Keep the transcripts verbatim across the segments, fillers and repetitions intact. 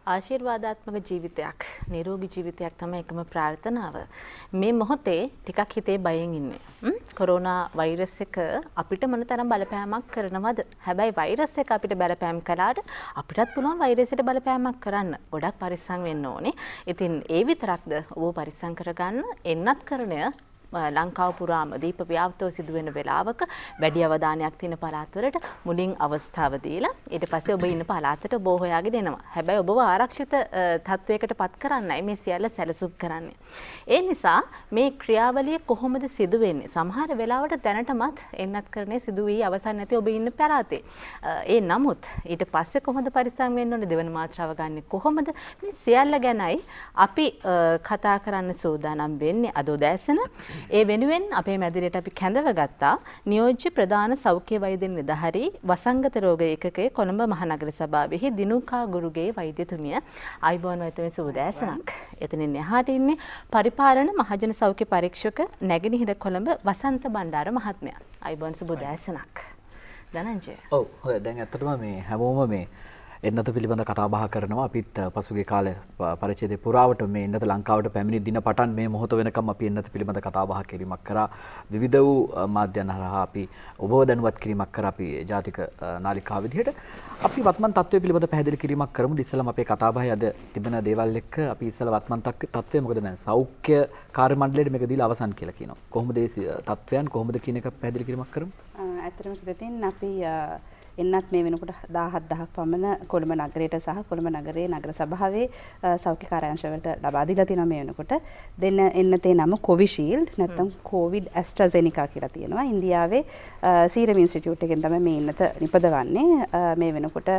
ආශිර්වාදාත්මක ජීවිතයක් නිරෝගී ජීවිතයක් තමයි එකම ප්‍රාර්ථනාව. මේ මොහොතේ ටිකක් හිතේ බයෙන් ඉන්නේ. කොරෝනා වෛරස් එක අපිට මොනතරම් බලපෑමක් කරනවද? හැබැයි වෛරස් එක අපිට බලපෑම් කළාට අපිටත් පුළුවන් වෛරසයට බලපෑමක් කරන්න. ගොඩක් පරිස්සම් වෙන්න ඕනේ. ඉතින් ඒ විතරක්ද ඔබ පරිස්සම් කරගන්න එන්නත් කරණය ලංකාව පුරාම දීප ව්‍යාප්තව සිදුවෙන වෙලාවක වැඩි අවධානයක් තියෙන පළාත්වලට මුලින් අවස්ථාව දීලා ඊට පස්සේ ඔබ ඉන්න පළාතට ඔබ හොයාගෙන එනවා. හැබැයි ඔබව ආරක්ෂිත තත්වයකට පත් කරන්නයි මේ සියල්ල සැලසුම් කරන්නේ. ඒ නිසා මේ ක්‍රියාවලිය කොහොමද සිදුවෙන්නේ? සමහර වෙලාවට දැනටමත් එන්නත් කරන්නේ සිදු වී අවසන් නැති ඔබ ඉන්න පළාතේ. ඒ නමුත් ඊට පස්සේ කොහොමද පරිස්සම් වෙන්න ඕනේ? දෙවන මාත්‍රාව ගන්න කොහොමද? මේ සියල්ල ගැනයි අපි කතා කරන්න සූදානම් වෙන්නේ අද උදෑසන. ඒ වෙනුවෙන් අපේ මැදිරියට අපි කැඳව ගත්තා නියෝජ්‍ය ප්‍රධාන සෞඛ්‍ය වෛද්‍ය නිලධාරී වසංගත රෝග ඒකකයේ කොළඹ මහනගර සභාවෙහි දිනුකා ගුරුගේ වෛද්‍යතුමිය. ආයුබෝවන් වෛද්‍යතුමිය සුබ උදෑසනක්. එතනින් එහාට ඉන්නේ පරිපාලන මහජන සෞඛ්‍ය පරීක්ෂක නැගෙනහිර කොළඹ වසන්ත බණ්ඩාර මහත්මයා. ආයුබෝවන් සුබ උදෑසනක්. ධනංජය. ඔව් හොඳයි. දැන් ඇත්තටම මේ හැමෝම මේ එන්නත පිළිබඳ කතා බහ කරනවා. අපිත් පසුගිය කාලේ පරිච්ඡේදය පුරාවට මේ එන්නත ලංකාවට පැමිණි දින පටන් මේ මොහොත වෙනකම් අපි එන්නත පිළිබඳ කතා බහ කිරීමක් කරා. විවිධ වූ මාධ්‍යයන් හරහා අපි ඔබව දැනුවත් කිරීමක් කරා අපි ජාතික නාලිකාව විදිහට. අපි වත්මන් තත්ත්වය පිළිබඳ පැහැදිලි කිරීමක් කරමුද? ඉස්සෙල්ලාම අපේ කතා බහේ අද තිබෙන දේවල් එක්ක අපි ඉස්සෙල්ලා වත්මන් තත්ත්වය මොකද දැන් සෞඛ්‍ය කාර්ය මණ්ඩලයට මේක දීලා අවසන් කියලා කියනවා. කොහොමද මේ තත්ත්වයන් කොහොමද කියන එක පැහැදිලි කිරීමක් කරමු. ඇත්තටම කිව්වොත් අපි එන්නත් මේ වෙනකොට දහහත් දහයක් පමණ කොළඹ නගරයට සහ කොළඹ නගරයේ නගර සභාවේ සෞඛ්‍ය කාර්යාංශවලට ලබා දීලා තියෙනවා මේ වෙනකොට. දෙන්න එන්නතේ නම කොවිෂීල්ඩ් නැත්නම් කොවිඩ් ඇස්ට්‍රාසෙනිකා කියලා තියෙනවා. ඉන්දියාවේ සීරම් ඉන්ස්ටිටියුට් එකෙන් තමයි මේ එන්නත නිපදවන්නේ. මේ වෙනකොට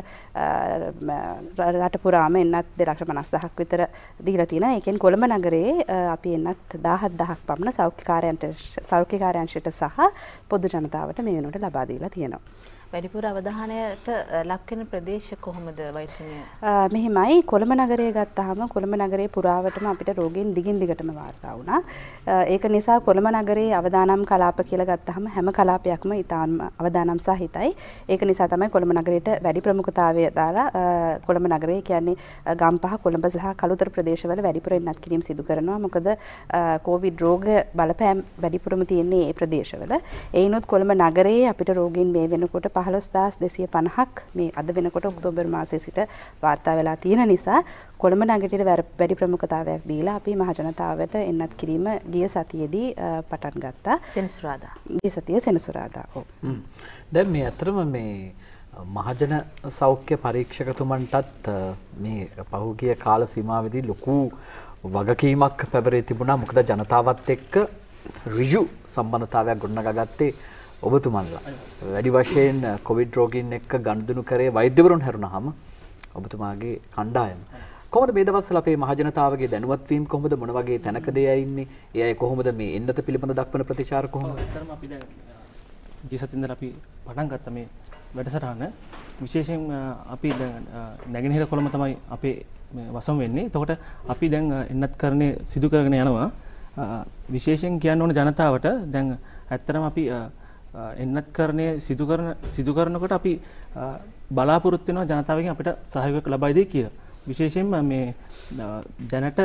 රට පුරාම එන්නත් දෙලක්ෂ පනස් දහයක් විතර දීලා තියෙනවා. ඒකෙන් කොළඹ නගරයේ අපි එන්නත් දහහත් දහයක් පමණ සෞඛ්‍ය කාර්යාංශ සෞඛ්‍ය කාර්යාංශයට සහ පොදු ජනතාවට මේ වෙනකොට ලබා දීලා තියෙනවා. වැඩිපුර අවධානයට ලක් වෙන ප්‍රදේශ කොහොමද වෛද්‍යනිය? මෙහිමයි කොළඹ නගරය ගත්තාම කොළඹ නගරයේ පුරාවටම අපිට රෝගීන් දිගින් දිගටම වාර්තා වුණා. ඒක නිසා කොළඹ නගරයේ අවදානම් කලාප කියලා ගත්තාම හැම කලාපයක්ම ඉතාම අවදානම් සහිතයි. ඒක නිසා තමයි කොළඹ නගරයට වැඩි ප්‍රමුඛතාවය දාලා කොළඹ නගරය කියන්නේ ගම්පහ කොළඹ සහ කළුතර ප්‍රදේශවල වැඩිපුර එන්නත් කිරීම සිදු කරනවා. මොකද කොවිඩ් රෝග බලපෑම් වැඩිපුරම තියෙන්නේ මේ ප්‍රදේශවල. ඒනොත් කොළඹ නගරයේ අපිට රෝගීන් මේ වෙනකොට පහළොස් හදාස් දෙසිය පනහක් මේ අද වෙනකොට ඔක්තෝබර් මාසයේ සිට වාර්තා වෙලා තියෙන නිසා කොළඹ නගරයට වැඩි ප්‍රමුඛතාවයක් දීලා අපි මහ ජනතාවට එන්නත් කිරීම ගිය සතියේදී පටන් ගත්තා. සෙනසුරාදා. ගිය සතියේ සෙනසුරාදා. ඔව්. දැන් මේ අතරම මේ මහජන සෞඛ්‍ය පරීක්ෂකතුමන්ටත් මේ පහුගිය කාල සීමාවෙදී ලොකු වගකීමක් පැවරී තිබුණා. මොකද ජනතාවත් එක්ක ඍජු සම්බන්ධතාවයක් ගොඩනගාගත්තේ ඔබතුමන්ලා. වැඩි වශයෙන් කොවිඩ් රෝගීන් එක්ක ගනුදෙනු කරේ වෛද්‍යවරුන් හැරුණාම ඔබතුමාගේ කණ්ඩායම. කොහොමද මේ දවස්වල අපේ මහජනතාවගේ දැනුවත් වීම කොහොමද? මොන වගේ තැනකද ඒ අය ඉන්නේ? ඒ අය කොහොමද මේ එන්නත පිළිබඳ දක්වන ප්‍රතිචාර කොහොමද? ඇත්තටම අපි දැන් ගිය සතියේ ඉඳලා අපි පටන් ගත්ත මේ වැඩසටහන විශේෂයෙන් අපි දැන් නැගෙනහිර කොළඹ තමයි අපේ වසම් වෙන්නේ. එතකොට අපි දැන් එන්නත් කරන්නේ සිදු කරගෙන යනවා. විශේෂයෙන් කියන්න ඕන ජනතාවට දැන් ඇත්තටම අපි එන්නත් කරන්නේ සිදු කරන සිදු කරනකොට අපි බලාපොරොත්තු වෙනවා ජනතාවගෙන් අපිට සහයෝගයක් ලබා දෙයි කියලා. විශේෂයෙන්ම මේ දැනට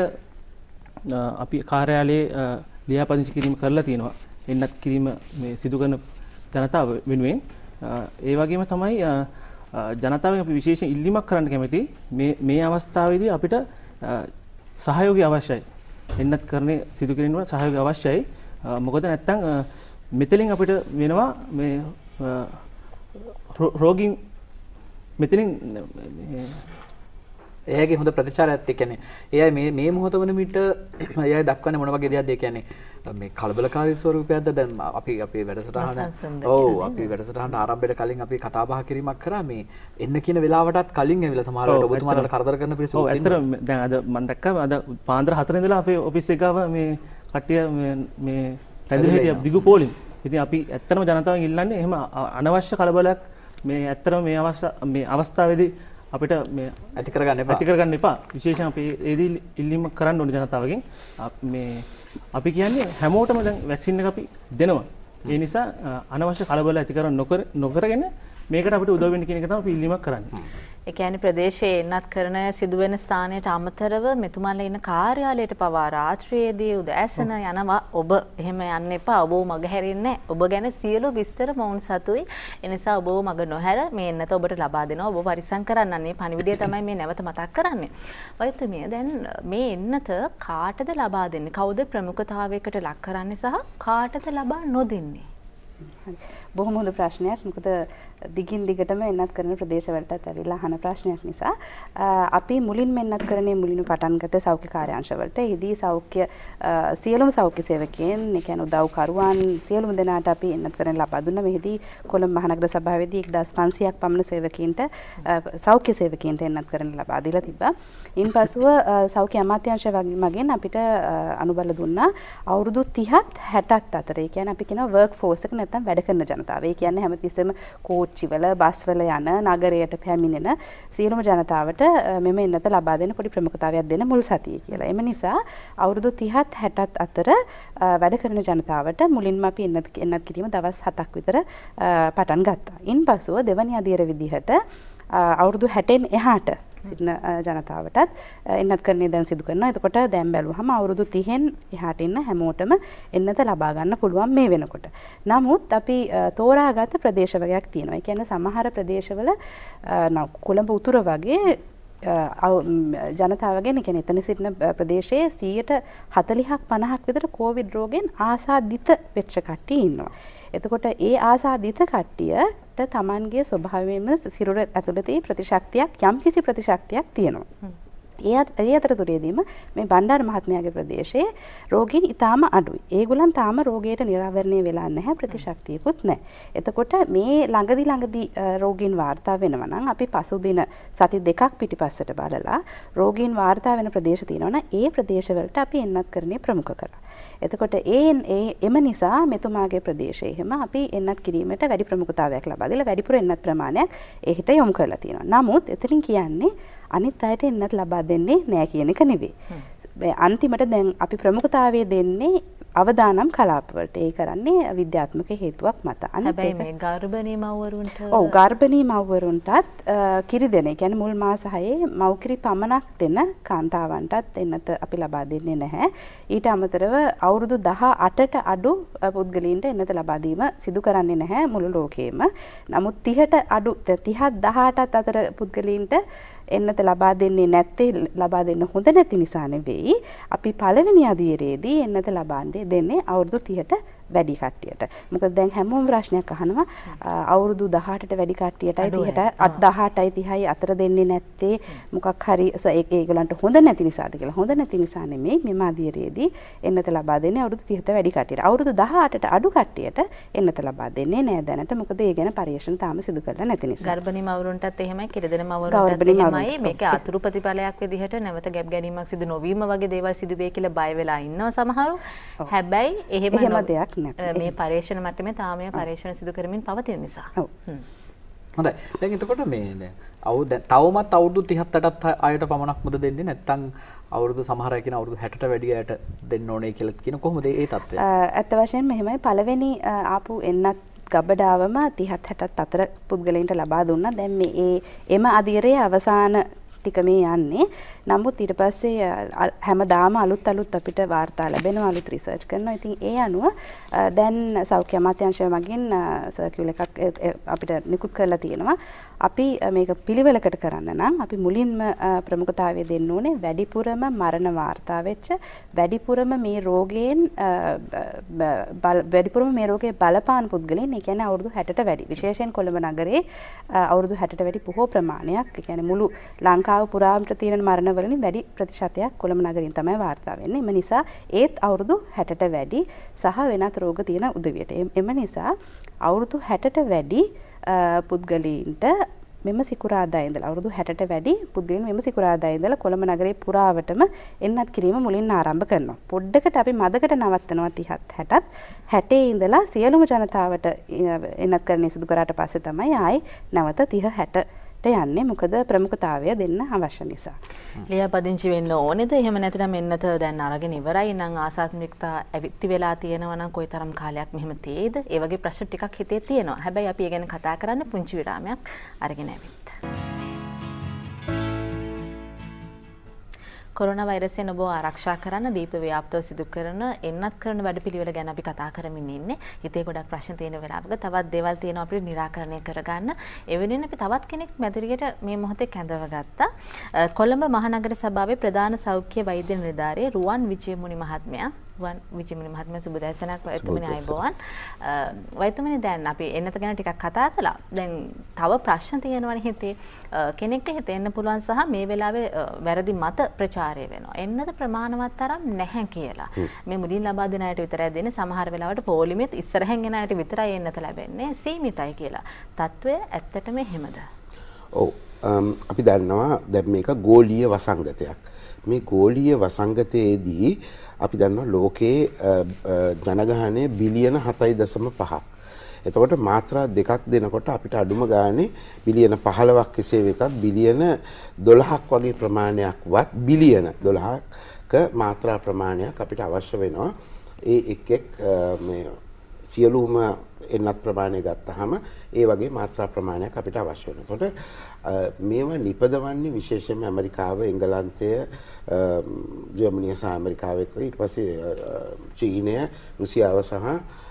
අපි කාර්යාලයේ ලියාපදිංචි කිරීම කරලා තියෙනවා. එන්නත් කිරීම මේ සිදු කරන ජනතාව වෙනුවෙන්. ඒ වගේම තමයි ජනතාවගෙන් අපි විශේෂයෙන් ඉල්ලීමක් කරන්න කැමති මේ මේ අවස්ථාවේදී අපිට සහයෝගය අවශ්‍යයි. එන්නත් කරන්නේ සිදු කිරීමට සහයෝගය අවශ්‍යයි. මොකද නැත්තම් මෙතනින් අපිට වෙනවා මේ රෝගීන් මෙතනින් එයාගේ හොඳ ප්‍රතිචාරයක්. ඒ කියන්නේ එයා මේ මේ මොහොත වන විට එයා දක්වන්නේ මොන වගේ දෙයක්ද? ඒ කියන්නේ මේ කලබලකාරී ස්වරූපයක්ද? දැන් අපි අපේ වැඩසටහන ඔව් අපි වැඩසටහන ආරම්භයට කලින් අපි කතා බහ කිරීමක් කරා මේ එන්න කියන වෙලාවටත් කලින් ඇවිල්ලා සමහර වෙලාවට ඔබතුමාලට කරදර කරන පිරිස ඔව් ඇත්තටම දැන් අද මම දැක්කා අද පාන්දර හතර ඉඳලා අපේ ඔෆිස් එක ගාව මේ කට්ටිය මේ පැදිලි හිටිය දිගු පෝලින්. ඉතින් අපි ඇත්තටම ජනතාවෙන් ඉල්ලන්නේ එහෙම අනවශ්‍ය කලබලයක් මේ ඇත්තටම මේ අවස්ථා මේ අවස්ථාවේදී අපිට මේ ඇති කරගන්න එපා. ඇති කරගන්න එපා. විශේෂයෙන් අපි ඒදී ඉල්ලීම කරන්න ඕනේ ජනතාවගෙන්. මේ අපි කියන්නේ හැමෝටම දැන් වැක්සින් එක අපි දෙනවා. ඒ නිසා අනවශ්‍ය කලබල ඇති කර නොකර නොකරගෙන මේකට අපිට උදව් වෙන්න කියන එක තමයි අපි ඉල්ලීමක් කරන්නේ. ඒ කියන්නේ ප්‍රදේශයේ එන්නත් කරන සිදුවෙන ස්ථානයට අමතරව මෙතුමාලා ඉන්න කාර්යාලයට පවා රාත්‍රියේදී උදෑසන යනවා. ඔබ එහෙම යන්න එපා. ඔබව මග හැරෙන්නේ ඔබ ගැන සියලු විස්තර මොවුන් සතුයි. ඒ නිසා ඔබව මග නොහැර මේ එන්නත ඔබට ලබා දෙනවා. ඔබ පරිස්සම් කරන්න. මේ පණිවිඩය තමයි මේ නැවත මතක් කරන්නේ. වෛද්‍යතුමිය දැන් මේ එන්නත කාටද ලබා දෙන්නේ? කවුද ප්‍රමුඛතාවයකට ලක් කරන්නේ සහ කාටද ලබා නොදෙන්නේ? බොහොම හොඳ ප්‍රශ්නයක්. මොකද දිගින් දිගටම එන්නත් කරන ප්‍රදේශවලටත් ඇවිල්ලා අහන ප්‍රශ්නයක් නිසා අපි මුලින්ම එන්නත් කරන්නේ මුලින්ම පටන් ගත්ත සෞඛ්‍ය කාර්යාංශවලට. එහිදී සෞඛ්‍ය සියලුම සෞඛ්‍ය සේවකයන්, ඒ කියන්නේ උදව්කරුවන් සියලුම දෙනාට අපි එන්නත් කරන ලබා දුන්නා. මෙහිදී කොළඹ මහනගර සභාවේදී එක්දාස් පන්සියයක් පමණ සේවකයන්ට සෞඛ්‍ය සේවකයන්ට එන්නත් කරන ලබා දීලා තිබ්බා. ඉන්පසුව සෞඛ්‍ය අමාත්‍යාංශය මගින් අපිට අනුබල දුන්නා අවුරුදු තිහත් හැටත් අතර. ඒ කියන්නේ අපි කියනවා වර්ක් ෆෝස් එක නැත්නම් වැඩ කරන ජනතාව. ඒ කියන්නේ හැමතිස්සෙම කෝච්චිවල, බස්වල යන, නගරයට පැමිණෙන සියලුම ජනතාවට මෙම එන්නත ලබා දෙන පොඩි ප්‍රමුඛතාවයක් දෙන මුල් සතියේ කියලා. එම නිසා අවුරුදු තිහත් හැටත් අතර වැඩ කරන ජනතාවට මුලින්ම අපි එන්නත් එන්නත් කිරීම දවස් හතක් විතර පටන් ගත්තා. ඉන්පසුව දෙවැනි අදියර විදිහට අවුරුදු හැටෙන් එහාට සිටින ජනතාවටත් එන්නත් කරන්නේ දැන් සිදු කරනවා. එතකොට දැන් බැලුවහම අවුරුදු තිහෙන් එහාට ඉන්න හැමෝටම එන්නත ලබා ගන්න පුළුවන් මේ වෙනකොට. නමුත් අපි තෝරාගත් ප්‍රදේශ වර්ගයක් තියෙනවා. ඒ කියන්නේ සමහර ප්‍රදේශවල කොළඹ උතුර වගේ ජනතාවගෙන්, කියන්නේ එතන සිටින ප්‍රදේශයේ සියයට හතළිහක් පනහක් විතර කොවිඩ් රෝගයෙන් ආසාදිත වෙච්ච කට්ටිය ඉන්නවා. එතකොට ඒ ආසාදිත කට්ටියට තමන්ගේ ස්වභාවයෙන්ම සිරුර ඇතුළතේ ප්‍රතිශක්තියක් යම් කිසි ප්‍රතිශක්තියක් තියෙනවා. ඒ ඒ අතරතුරේදීම මේ බණ්ඩාර මහත්මයාගේ ප්‍රදේශයේ රෝගීන් ඉතාම අඩුයි. ඒගොල්ලන් තාම රෝගයට නිරාවරණය වෙලා නැහැ, ප්‍රතිශක්තියකුත් නැහැ. එතකොට මේ ළඟදි ළඟදි රෝගීන් වාර්තා වෙනවා නම් අපි පසුදින සති දෙකක් පිටිපස්සට බලලා රෝගීන් වාර්තා වෙන ප්‍රදේශ තියෙනවා නම් ඒ ප්‍රදේශවලට අපි එන්නත් කරන්නේ ප්‍රමුඛ කරා. එතකොට ඒ එම නිසා මෙතුමාගේ ප්‍රදේශයේ එහෙම අපි එන්නත් කිරීමට වැඩි ප්‍රමුඛතාවයක් ලබා දීලා වැඩිපුර එන්නත් ප්‍රමාණයක් ඒකට යොමු කරලා තියෙනවා. නමුත් එතනින් කියන්නේ අනිත් අයට එන්නත් ලබා දෙන්නේ නැහැ කියන එක නෙවෙයි. අන්තිමට දැන් අපි ප්‍රමුඛතාවය දෙන්නේ අවදානම් කලාපවලට. ඒ කරන්නේ විද්‍යාත්මක හේතුවක් මත. හැබැයි මේ ගර්භණී මව්වරුන්ට ඔව් ගර්භණී මව්වරුන්ටත් කිරි දෙන, ඒ කියන්නේ මුල් මාස හයේ මව් කිරි පමණක් දෙන කාන්තාවන්ටත් එන්නත අපි ලබා දෙන්නේ නැහැ. ඊට අමතරව අවුරුදු දහඅටට අඩු පුද්ගලයන්ට එන්නත ලබා දීම සිදු කරන්නේ නැහැ මුළු ලෝකෙම. නමුත් තිහට අඩු තිහත් දහඅටත් අතර පුද්ගලයන්ට එන්නත ලබා දෙන්නේ නැත්තේ ලබා දෙන්න හොඳ නැති නිසා නෙවෙයි. අපි පළවෙනි අදියරේදී එන්නත ලබන්නේ දෙන්නේ අවුරුදු තිහට වැඩි කට්ටියට. මොකද දැන් හැමෝම ප්‍රශ්නයක් අහනවා අවුරුදු දහඅටට වැඩි කට්ටියටයි තිහට දහඅටයි තිහයි අතර දෙන්නේ නැත්තේ මොකක් හරි ඒගොල්ලන්ට හොඳ නැති නිසාද කියලා. හොඳ නැති නිසා නෙමෙයි මෙම අදියරේදී එන්නත ලබා දෙන්නේ අවුරුදු තිහට වැඩි කට්ටියට. අවුරුදු දහඅටට අඩු කට්ටියට එන්නත ලබා දෙන්නේ නෑ දැනට. මොකද ඒ ගැන පරීක්ෂණ තාම සිදු කරලා නැති නිසා. ගර්භණී මව්වරුන්ටත් එහෙමයි, කිරිදෙන මව්වරුන්ටත් එහෙමයි. මේක අතුරු ප්‍රතිඵලයක් විදිහට නැවත ගැබ් ගැනීමක් සිදු නොවීම වගේ දේවල් සිදු වෙයි කියලා බය වෙලා ඉන්නවා සමහරු. හැබැයි එහෙම දෙයක් නෑ. මේ පරීක්ෂණ මට්ටමේ තාම මේ පරීක්ෂණ සිදු කරමින් පවතින නිසා. ඔව්. හොඳයි. දැන් එතකොට මේ දැන් අවු දැන් තවමත් අවුරුදු තිහටට අයට පමණක් මුද දෙන්නේ නැත්නම් අවුරුදු සමහර අය කියන අවුරුදු හැටට වැඩි අයට දෙන්න ඕනේ කියලා කියන කොහොමද ඒ තත්ත්වය? ඇත්ත වශයෙන්ම එහෙමයි. පළවෙනි ආපු එන්නත් ගබඩාවම තිහත් හැටත් අතර පුද්ගලයන්ට ලබා දුන්නා. දැන් මේ ඒ එම අදියරේ අවසාන ටික මේ යන්නේ. නමුත් ඊට පස්සේ හැමදාම අලුත් අලුත් අපිට වාර්තා ලැබෙනවා, අලුත් රිසර්ච් කරනවා. ඉතින් ඒ අනුව දැන් සෞඛ්‍ය අමාත්‍යාංශය මගින් සර්කියුලර් එකක් අපිට නිකුත් කරලා තියෙනවා. අපි මේක පිළිවෙලකට කරන්න නම් අපි මුලින්ම ප්‍රමුඛතාවය දෙන්න ඕනේ වැඩිපුරම මරණ වාර්තා වෙච්ච, වැඩිපුරම මේ රෝගයෙන් වැඩිපුරම මේ රෝගේ බලපාන පුද්ගලයන්, ඒ කියන්නේ අවුරුදු හැටට වැඩි. විශේෂයෙන් කොළඹ නගරේ අවුරුදු හැටට වැඩි බොහෝ ප්‍රමාණයක්, ඒ කියන්නේ මුළු ලංකාව පුරාම තියෙන මරණ වලින් වැඩි ප්‍රතිශතයක් කොළඹ නගරින් තමයි වාර්තා වෙන්නේ. එම නිසා ඒත් අවුරුදු හැටට වැඩි සහ වෙනත් රෝග තියෙන උදවියට. එම නිසා අවුරුදු හැටට වැඩි පුද්ගලයන්ට මෙම සිකුරාදා ඉඳලා අවුරුදු හැටට වැඩි පුද්ගලයන් මෙම සිකුරාදා ඉඳලා කොළඹ නගරේ පුරාවටම එන්නත් කිරීම මුලින් ආරම්භ කරනවා. පොඩ්ඩකට අපි මදකට නවත්තනවා තිහත් හැටත්. හැටේ ඉඳලා සියලුම ජනතාවට එන්නත් කරන්නේ සිදු කරාට පස්සේ තමයි ආයි නැවත තිහ හැට යන්නේ. මොකද ප්‍රමුඛතාවය දෙන්න අවශ්‍ය නිසා. ලියාපදිංචි වෙන්න ඕනේද? එහෙම නැත්නම් එන්නත දැන් අරගෙන ඉවරයි නම් ආසාත්මිකතා ඇවිත්ති වෙලා තියෙනවා නම් කොයිතරම් කාලයක් මෙහෙම තේද? ඒ වගේ ප්‍රශ්න ටිකක් හිතේ තියෙනවා. හැබැයි අපි ඒ ගැන කතා කරන්න පුංචි විරාමයක් අරගෙන ඇවිත්. කොරෝනා වෛරසයෙන් ඔබ ආරක්ෂා කරන්න දීප ව්‍යාප්තව සිදු කරන එන්නත් කරන වැඩපිළිවෙල ගැන අපි කතා කරමින් ඉන්නේ. හිතේ ගොඩක් ප්‍රශ්න තියෙන වෙලාවක තවත් දේවල් තියෙනවා අපිට निराකරණය කරගන්න. ඒ වෙනුවෙන් අපි තවත් කෙනෙක් මැදිරියට මේ මොහොතේ කැඳව ගත්තා. කොළඹ මහනගර සභාවේ ප්‍රධාන සෞඛ්‍ය වෛද්‍ය නිලධාරී රුවන් විජයමුනි මහත්මයා. රුවන් විජයමුනි මහත්මයා සුබ දැසනක් වෛද්‍යතුමනි අයබෝවන්. වෛද්‍යතුමනි දැන් අපි එන්නත ගැන ටිකක් කතා කළා. දැන් තව ප්‍රශ්න තියෙනවනේ හිතේ. කෙනෙක්ට හිතෙන්න පුළුවන් සහ මේ වෙලාවේ වැරදි මත ප්‍රචාරය වෙනවා. එන්නත ප්‍රමාණවත් තරම් නැහැ කියලා. මේ මුලින් ලබා දෙන අයට විතරයි දෙන්නේ. සමහර වෙලාවට පොලිමෙත් ඉස්සරහෙන් එන අයට විතරයි එන්නත ලැබෙන්නේ. සීමිතයි කියලා. තත්වය ඇත්තටම එහෙමද? ඔව්. අපි දන්නවා දැන් මේක ගෝලීය වසංගතයක්. මේ ගෝලීය වසංගතයේදී අපි දන්නවා ලෝකයේ ජනගහනය බිලියන හතයි දශම පහක්. එතකොට මාත්‍රා දෙකක් දෙනකොට අපිට අඩුම ගානේ බිලියන පහළොවක් කෙසේ වෙතත් බිලියන දොළහක් වගේ ප්‍රමාණයක්වත් බිලියන දොළහක මාත්‍රා ප්‍රමාණයක් අපිට අවශ්‍ය වෙනවා. ඒ එක් එක් මේ සියලුම එන්නත් ප්‍රමාණය ගත්තාම ඒ වගේ මාත්‍රා ප්‍රමාණයක් අපිට අවශ්‍ය වෙනවා. එතකොට මේවා නිපදවන්නේ විශේෂයෙන්ම ඇමරිකාව, එංගලන්තය, ජර්මනිය සහ ඇමරිකාව එක්ක ඊට පස්සේ චීනය, රුසියාව සහ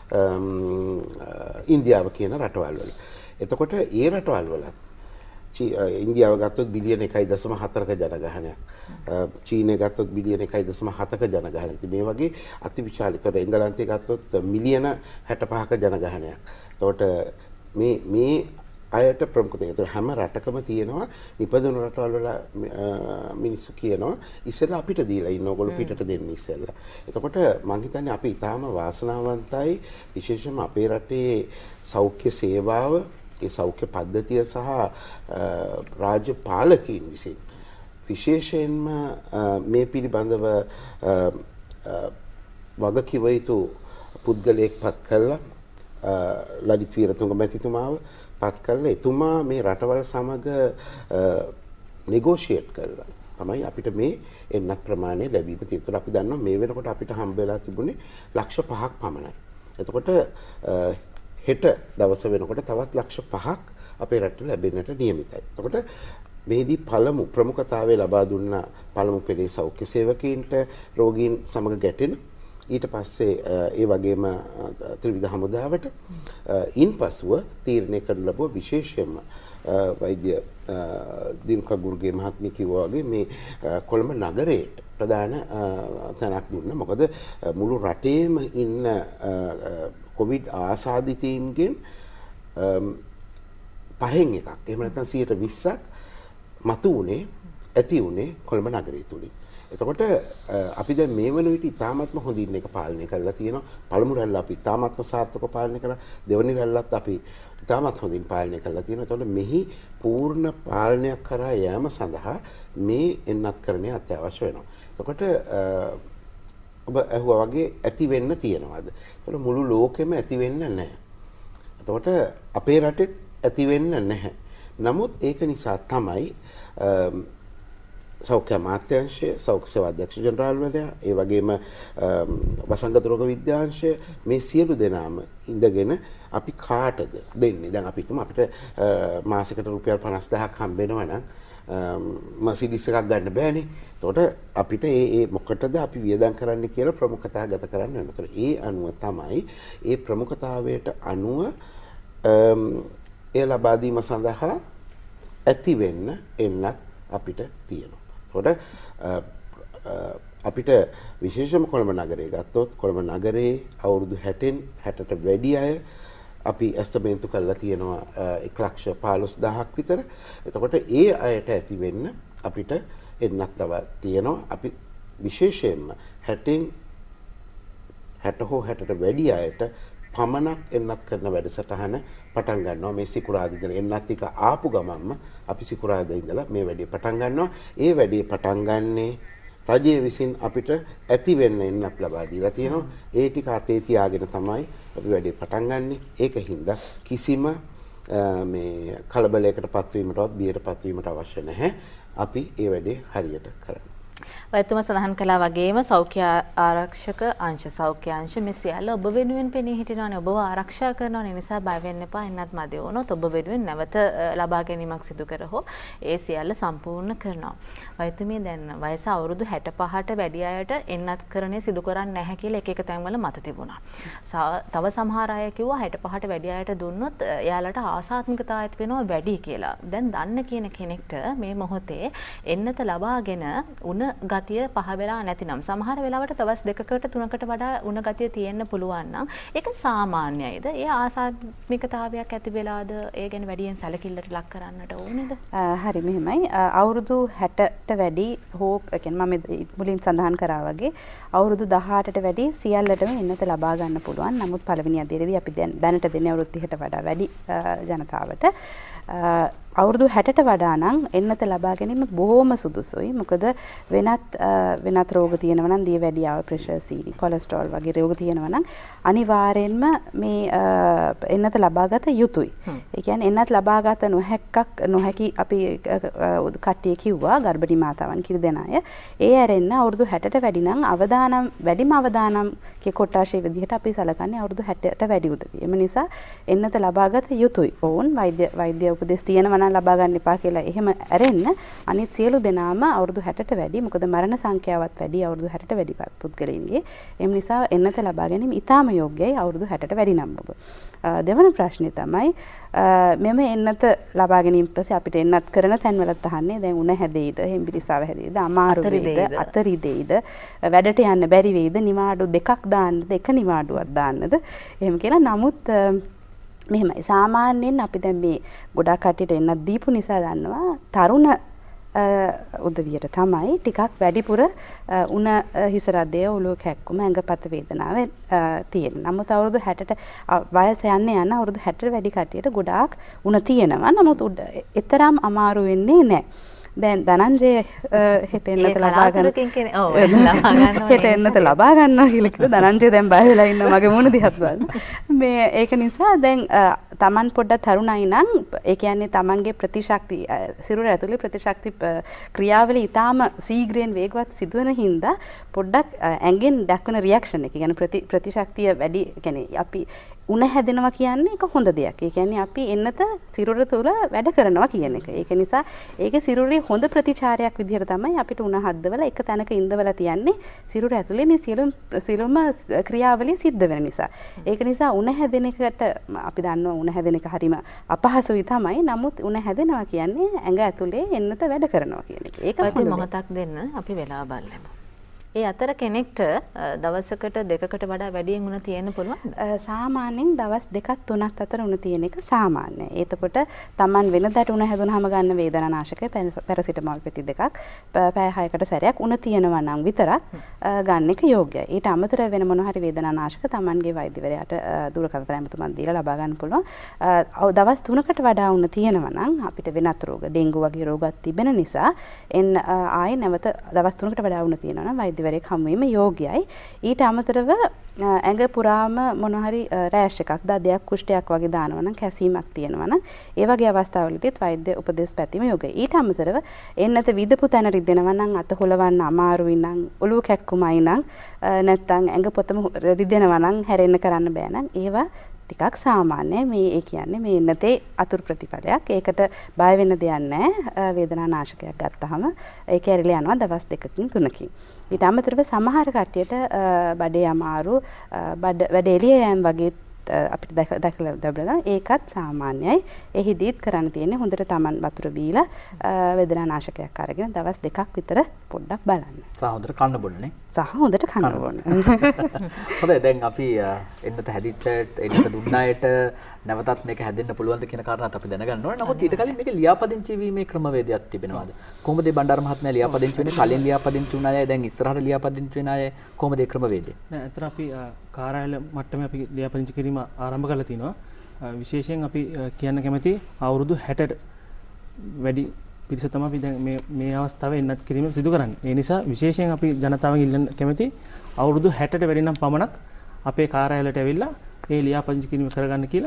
ඉන්දියාව කියන රටවල් වල. එතකොට ඒ රටවල් වලත් ඉන්දියාව ගත්තොත් බිලියන එකයි දශම හතරක ජනගහනයක්. චීනය ගත්තොත් බිලියන එකයි දශම හතක ජනගහනයක්. මේ වගේ අතිවිශාල. ඒතකොට එංගලන්තය ගත්තොත් මිලියන හැට පහක ජනගහනයක්. එතකොට මේ මේ අයට ප්‍රමුඛතාවය. ඒතකොට හැම රටකම තියෙනවා නිපදවන රටවල් වල මිනිස්සු කියනවා ඉස්සෙල්ලා අපිට දීලා ඉන්න ඕගොල්ලෝ පිටට දෙන්න ඉස්සෙල්ලා. එතකොට මම හිතන්නේ අපි ඊටාම වාසනාවන්තයි විශේෂයෙන්ම අපේ රටේ සෞඛ්‍ය සේවාව, ඒ සෞඛ්‍ය පද්ධතිය සහ රාජ්‍ය පාලකීන් විසින් විශේෂයෙන්ම මේ පිළිබඳව වගකිව යුතු පුද්ගලයෙක් පත් කළා. ලලිත් වීරතුංග මැතිතුමාව පත් කළා. එතුමා මේ රටවල් සමග නෙගෝෂියේට් කළා. තමයි අපිට මේ එන්නත් ප්‍රමාණය ලැබීම තියෙනවා. අපි දන්නවා මේ වෙනකොට අපිට හම්බ වෙලා තිබුණේ ලක්ෂ පහක් පමණයි. එතකොට හෙට දවස වෙනකොට තවත් ලක්ෂ පහක් අපේ රටට ලැබෙන්නට නියමිතයි. එතකොට මේදී පළමු ප්‍රමුඛතාවය ලබා දුන්න පළමු පෙළේ සෞඛ්‍ය සේවකීන්ට රෝගීන් සමග ගැටෙන, ඊට පස්සේ ඒ වගේම ත්‍රිවිධ හමුදාවට, ඉන්පසුව තීරණය කරන ලැබුව විශේෂයෙන්ම වෛද්‍ය දිනුකගුරුගේ මහත්මිය කිව්වා වගේ මේ කොළඹ නගරයේ ප්‍රධාන තැනක් දුන්නා. මොකද මුළු රටේම ඉන්න කොවිඩ් ආසාදිතයින්ගෙන් පහෙන් එකක්, එහෙම නැත්නම් සියයට විස්සක් මතු උනේ ඇති උනේ කොළඹ නගරය තුලින්. එතකොට අපි දැන් මේ වන විට ඉතාමත්ම හොඳින් එක පාලනය කරලා තියෙනවා. පළමු රැල්ල අපි ඉතාමත්ම සාර්ථකව පාලනය කරා. දෙවැනි රැල්ලත් අපි ඉතාමත් හොඳින් පාලනය කරලා තියෙනවා. එතකොට මෙහි පූර්ණ පාලනයක් කරා යෑම සඳහා මේ එන්නත්කරණය අත්‍යවශ්‍ය වෙනවා. එතකොට ඔබ අහුවා වගේ ඇති වෙන්න තියෙනවද? එතකොට මුළු ලෝකෙම ඇති වෙන්න නැහැ. එතකොට අපේ රටෙත් ඇති වෙන්න නැහැ. නමුත් ඒක නිසා තමයි සෞඛ්‍ය අමාත්‍යාංශය, සෞඛ්‍ය සේවා අධ්‍යක්ෂ ජනරාල්වරයා, ඒ වගේම වසංගත රෝග විද්‍යාංශය මේ සියලු දෙනාම ඉඳගෙන අපි කාටද දෙන්නේ? දැන් අපි හිතමු අපිට මාසෙකට රුපියල් පනස් දහයක් හම්බ වෙනවා නම් මසිඩිස් එකක් ගන්න බෑනේ. එතකොට අපිට ඒ ඒ මොකටද අපි වියදම් කරන්න කියලා ප්‍රමුඛතාව ගත කරන්න වෙනවා. එතකොට ඒ අනුව තමයි ඒ ප්‍රමුඛතාවයට අනුව ඒ ලබා දීම සඳහා ඇති වෙන්න එන්නත් අපිට තියෙනවා. එතකොට අපිට විශේෂම කොළඹ නගරය ගත්තොත් කොළඹ නගරයේ අවුරුදු හැටෙන් හැටට වැඩි අය අපි ඇස්තමේන්තු කරලා තියෙනවා එක ලක්ෂ පහළොස් දහසක් විතර. එතකොට ඒ අයට ඇති වෙන්න අපිට එන්නත් තව තියෙනවා. අපි විශේෂයෙන්ම හැටෙන් හැට හෝ හැටට වැඩි අයට පමණක් එන්නත් කරන වැඩසටහන පටන් ගන්නවා. මේ සිකුරාදා ඉඳලා එන්නත් ටික ආපු ගමන්ම අපි සිකුරාදා ඉඳලා මේ වැඩේ පටන් ගන්නවා. ඒ වැඩේ පටන් ගන්නේ රජය විසින් අපිට ඇති වෙන්න එන්නත් ලබා දීලා තියෙනවා. ඒ ටික අතේ තියාගෙන තමයි අපි වැඩේ පටන් ගන්නෙ. ඒකින්ද කිසිම මේ කලබලයකට පත්වීමටවත් බියට පත්වීමට අවශ්‍ය නැහැ. අපි ඒ වැඩේ හරියට කරනවා. ඔයතුම සඳහන් කළා වගේම සෞඛ්‍ය ආරක්ෂක අංශ සෞඛ්‍ය අංශ මේ සියල්ල ඔබ වෙනුවෙන් පෙනී හිටිනවනේ ඔබව ආරක්ෂා කරනවනේ නිසා බය වෙන්න එපා එන්නත් මදි වුණොත් ඔබ වෙනුවෙන් නැවත ලබා ගැනීමක් සිදු කරහො ඒ සියල්ල සම්පූර්ණ කරනවා. ඔයතුමිය දැන් වයස අවුරුදු හැටපහට වැඩි අයට එන්නත් කරන්නේ සිදු කරන්නේ නැහැ කියලා එක එක තැන්වල මත තිබුණා. තව සමහර අය කිව්වා හැටපහට වැඩි අයට දුන්නොත් එයාලට ආසාත්මිකතාවයත් වෙනවා වැඩි කියලා. දැන් දන්න කියන කෙනෙක්ට මේ මොහොතේ එන්නත ලබාගෙන උණ ගතිය පහ වෙලා නැතිනම් සමහර වෙලාවට දවස් දෙකකට තුනකට වඩා උණ ගතිය තියෙන්න පුළුවන් නම් ඒක සාමාන්‍යයිද? ඒ ආසාත්මිකතාවයක් ඇති වෙලාද ඒ ගැන වැඩියෙන් සැලකිල්ලට ලක් කරන්නට ඕනේද? හරි මෙහෙමයි. අවුරුදු හැටට වැඩි හෝ කියන්නේ මම මුලින් සඳහන් කරා වගේ අවුරුදු දහඅටට වැඩි සියල්ලටම එන්නත ලබා ගන්න පුළුවන්. නමුත් පළවෙනි අදියරේදී අපි දැන් දැනට දෙන්නේ අවුරුදු තිහට වඩා වැඩි ජනතාවට අවුරුදු හැටට වඩා නම් එන්නත ලබා ගැනීම බොහොම සුදුසුයි. මොකද වෙනත් වෙනත් රෝග තියෙනවා නම් දියවැඩියාව, ප්‍රෙෂර්, සීනි, කොලෙස්ටරෝල් වගේ රෝග තියෙනවා නම් අනිවාර්යෙන්ම මේ එන්නත ලබාගත යුතුයි. ඒ කියන්නේ එන්නත ලබාගත නොහැක්කක් නොහැකි අපි කට්ටිය කිව්වා ගර්භණී මාතාවන් කිරි දෙන අය. ඒ ඇරෙන්න අවුරුදු හැටට වැඩි නම් අවදානම් වැඩිම අවදානම් කේ කොටාශේ විදිහට අපි සලකන්නේ අවුරුදු හැටට වැඩි උදවිය. එම නිසා එන්නත ලබාගත යුතුයි. ඕන් වෛද්‍ය වෛද්‍ය උපදෙස් තියෙනවා නම් ලබා ගන්න එපා කියලා එහෙම ඇරෙන්න අනිත් සියලු දෙනාම අවුරුදු හැටට වැඩි. මොකද මරණ සංඛ්‍යාවත් වැඩි අවුරුදු හැටට වැඩි පුද්ගලයින්ගේ. එම නිසා එන්නත ලබා ගැනීම ඉතාම යෝග්‍යයි අවුරුදු හැටට වැඩි නම් ඔබ. දෙවන ප්‍රශ්නේ තමයි මෙම එන්නත ලබා ගැනීම පස්සේ අපිට එන්නත් කරන තැන්වලත් අහන්නේ දැන් උණ හැදෙයිද, හෙම්බිරිස්සාව හැදෙයිද, අමාරු වෙයිද, අතරි දෙයිද, වැඩට යන්න බැරි වෙයිද, නිවාඩු දෙකක් දාන්නද, එක නිවාඩුවක් දාන්නද එහෙම කියලා. නමුත් මෙහෙමයි සාමාන්‍යයෙන් අපි දැන් මේ ගොඩක් කට්ටියට එන්නත් දීපු නිසා දන්නවා තරුණ උදවියට තමයි ටිකක් වැඩිපුර උණ හිස රදය, ඔළුව කැක්කුම, ඇඟපත වේදනාව තියෙන. නමුත් අවුරුදු හැටට වයස යන්න යන අවුරුදු හැටට වැඩි කට්ටියට ගොඩාක් උණ තියෙනවා. නමුත් එතරම් අමාරු වෙන්නේ නැහැ. දැන් ධනංජය හෙට එන්නත ලබා ගන්න ඔව් ලබා ගන්නවා හෙට එන්නත ලබා ගන්නවා කියලා කිව්ව ධනංජය දැන් බය වෙලා ඉන්න මගේ මුණ දිහත් බලන්න. මේ ඒක නිසා දැන් Taman පොඩ්ඩක් තරුණයි නම් ඒ කියන්නේ Tamanගේ ප්‍රතිශක්ති සිරුර ඇතුලේ ප්‍රතිශක්ති ක්‍රියාවලිය ඊටාම ශීඝ්‍රයෙන් වේගවත් සිදුවන හින්දා පොඩ්ඩක් ඇඟෙන් දක්වන රියැක්ෂන් එක කියන්නේ ප්‍රති ප්‍රතිශක්තිය වැඩි කියන්නේ අපි උණ හැදෙනවා කියන්නේ ඒක හොඳ දෙයක්. ඒ කියන්නේ අපි එන්නත සිරුර තුළ වැඩ කරනවා කියන එක. ඒක නිසා ඒකේ සිරුරේ හොඳ ප්‍රතිචාරයක් විදිහට තමයි අපිට උණ හද්දවලා එක තැනක ඉඳවලා තියන්නේ සිරුර ඇතුලේ මේ සියලුම සියලුම ක්‍රියාවලිය සිද්ධ වෙන නිසා. ඒක නිසා උණ හැදෙන එකට අපි දන්නවා උණ හැදෙන එක හරීම අපහසුයි තමයි. නමුත් උණ හැදෙනවා කියන්නේ ඇඟ ඇතුලේ එන්නත වැඩ කරනවා කියන එක. ඒක පොඩි මොහොතක් දෙන්න අපි වෙලා බලමු. ඒ අතර කෙනෙක්ට දවසකට දෙකකට වඩා වැඩියෙන් උණ තියෙන්න පුළුවන්ද? සාමාන්‍යයෙන් දවස් දෙකක් තුනක් අතර උණ තියෙන එක සාමාන්‍යයි. එතකොට Taman වෙනදාට උණ හැදුනහම ගන්න වේදනානාශකය පැරසිටමෝල් පෙති දෙකක් පැය හයකට සැරයක් උණ තියෙනවා නම් විතරක් ගන්න එක යෝග්‍යයි. ඊට අමතරව වෙන මොන හරි වේදනානාශක Tamanගේ වෛද්‍යවරයාට දුරකථන ඇමතුමක් දීලා ලබා ගන්න පුළුවන්. දවස් තුනකට වඩා උණ තියෙනවා නම් අපිට වෙනත් රෝග ඩෙන්ගු වගේ රෝගත් තිබෙන නිසා එන්න ආයේ නැවත දවස් තුනකට වඩා උණ තියෙනවා නම් වෛද්‍ය වරයෙක් හමු වීම යෝග්‍යයි. ඊට අමතරව ඇඟ පුරාම මොන හරි රෑෂ් එකක් දදයක් කුෂ්ඨයක් වගේ දානවා නම් කැසීමක් තියෙනවා නම් ඒ වගේ අවස්ථාවලදීත් වෛද්‍ය උපදෙස් පැතීම යෝග්‍යයි. ඊට අමතරව එන්නත විදපු තැන රිදෙනවා නම් අත හොලවන්න අමාරුයි නම් ඔළුව කැක්කුමයි නම් නැත්නම් ඇඟ පොතම රිදෙනවා නම් හැරෙන්න කරන්න බෑ නම් ඒවා ටිකක් සාමාන්‍යයි. මේ ඒ කියන්නේ මේ එන්නතේ අතුරු ප්‍රතිඵලයක්. ඒකට බය වෙන්න දෙයක් නැහැ. වේදනානාශකයක් ගත්තාම ඒක ඇරිලා යනවා දවස් දෙකකින් තුනකින්. ඊට අමතරව සමහර කට්ටියට බඩේ අමාරු බඩ වැඩ එළිය යෑම වගේ අපිට දැකලා ලැබෙනවා. ඒකත් සාමාන්‍යයි. එහිදීත් කරන්න තියෙන්නේ හොඳට Taman වතුර බීලා වේදනානාශකයක් අරගෙන දවස් දෙකක් විතර පොඩ්ඩක් බලන්න. සහ හොඳට කන්න බොන්නනේ. සහ හොඳට කන්න බොන්න. හොඳයි දැන් අපි එන්නත හැදිච්ච එන්නත දුන්න අයට නැවතත් මේක හැදෙන්න පුළුවන්ද කියන කාරණාත් අපි දැනගන්න ඕනේ. නමුත් ඊට කලින් මේක ලියාපදිංචි වීමේ ක්‍රමවේදයක් තිබෙනවද? කොහොමද මේ බණ්ඩාර මහත්මයා ලියාපදිංචි වෙන්නේ? කලින් ලියාපදිංචි වුණ අය දැන් ඉස්සරහට ලියාපදිංචි වෙන අය කොහොමද ඒ ක්‍රමවේදය? නෑ අතන අපි කාර්යාලය මට්ටමේ අපි ලියාපදිංචි කිරීම ආරම්භ කරලා තිනවා. විශේෂයෙන් අපි කියන්න කැමති අවුරුදු හැටට වැඩි පිරිස තමයි අපි දැන් මේ මේ අවස්ථාවේ එන්නත් කිරීම සිදු කරන්නේ. ඒ නිසා විශේෂයෙන් අපි ජනතාවගෙන් ඉල්ලන්න කැමති අවුරුදු හැටට වැඩි නම් පමණක් අපේ කාර්යාලයට ඇවිල්ලා ඒ ලියාපදිංචි කිරීම කරගන්න කියලා.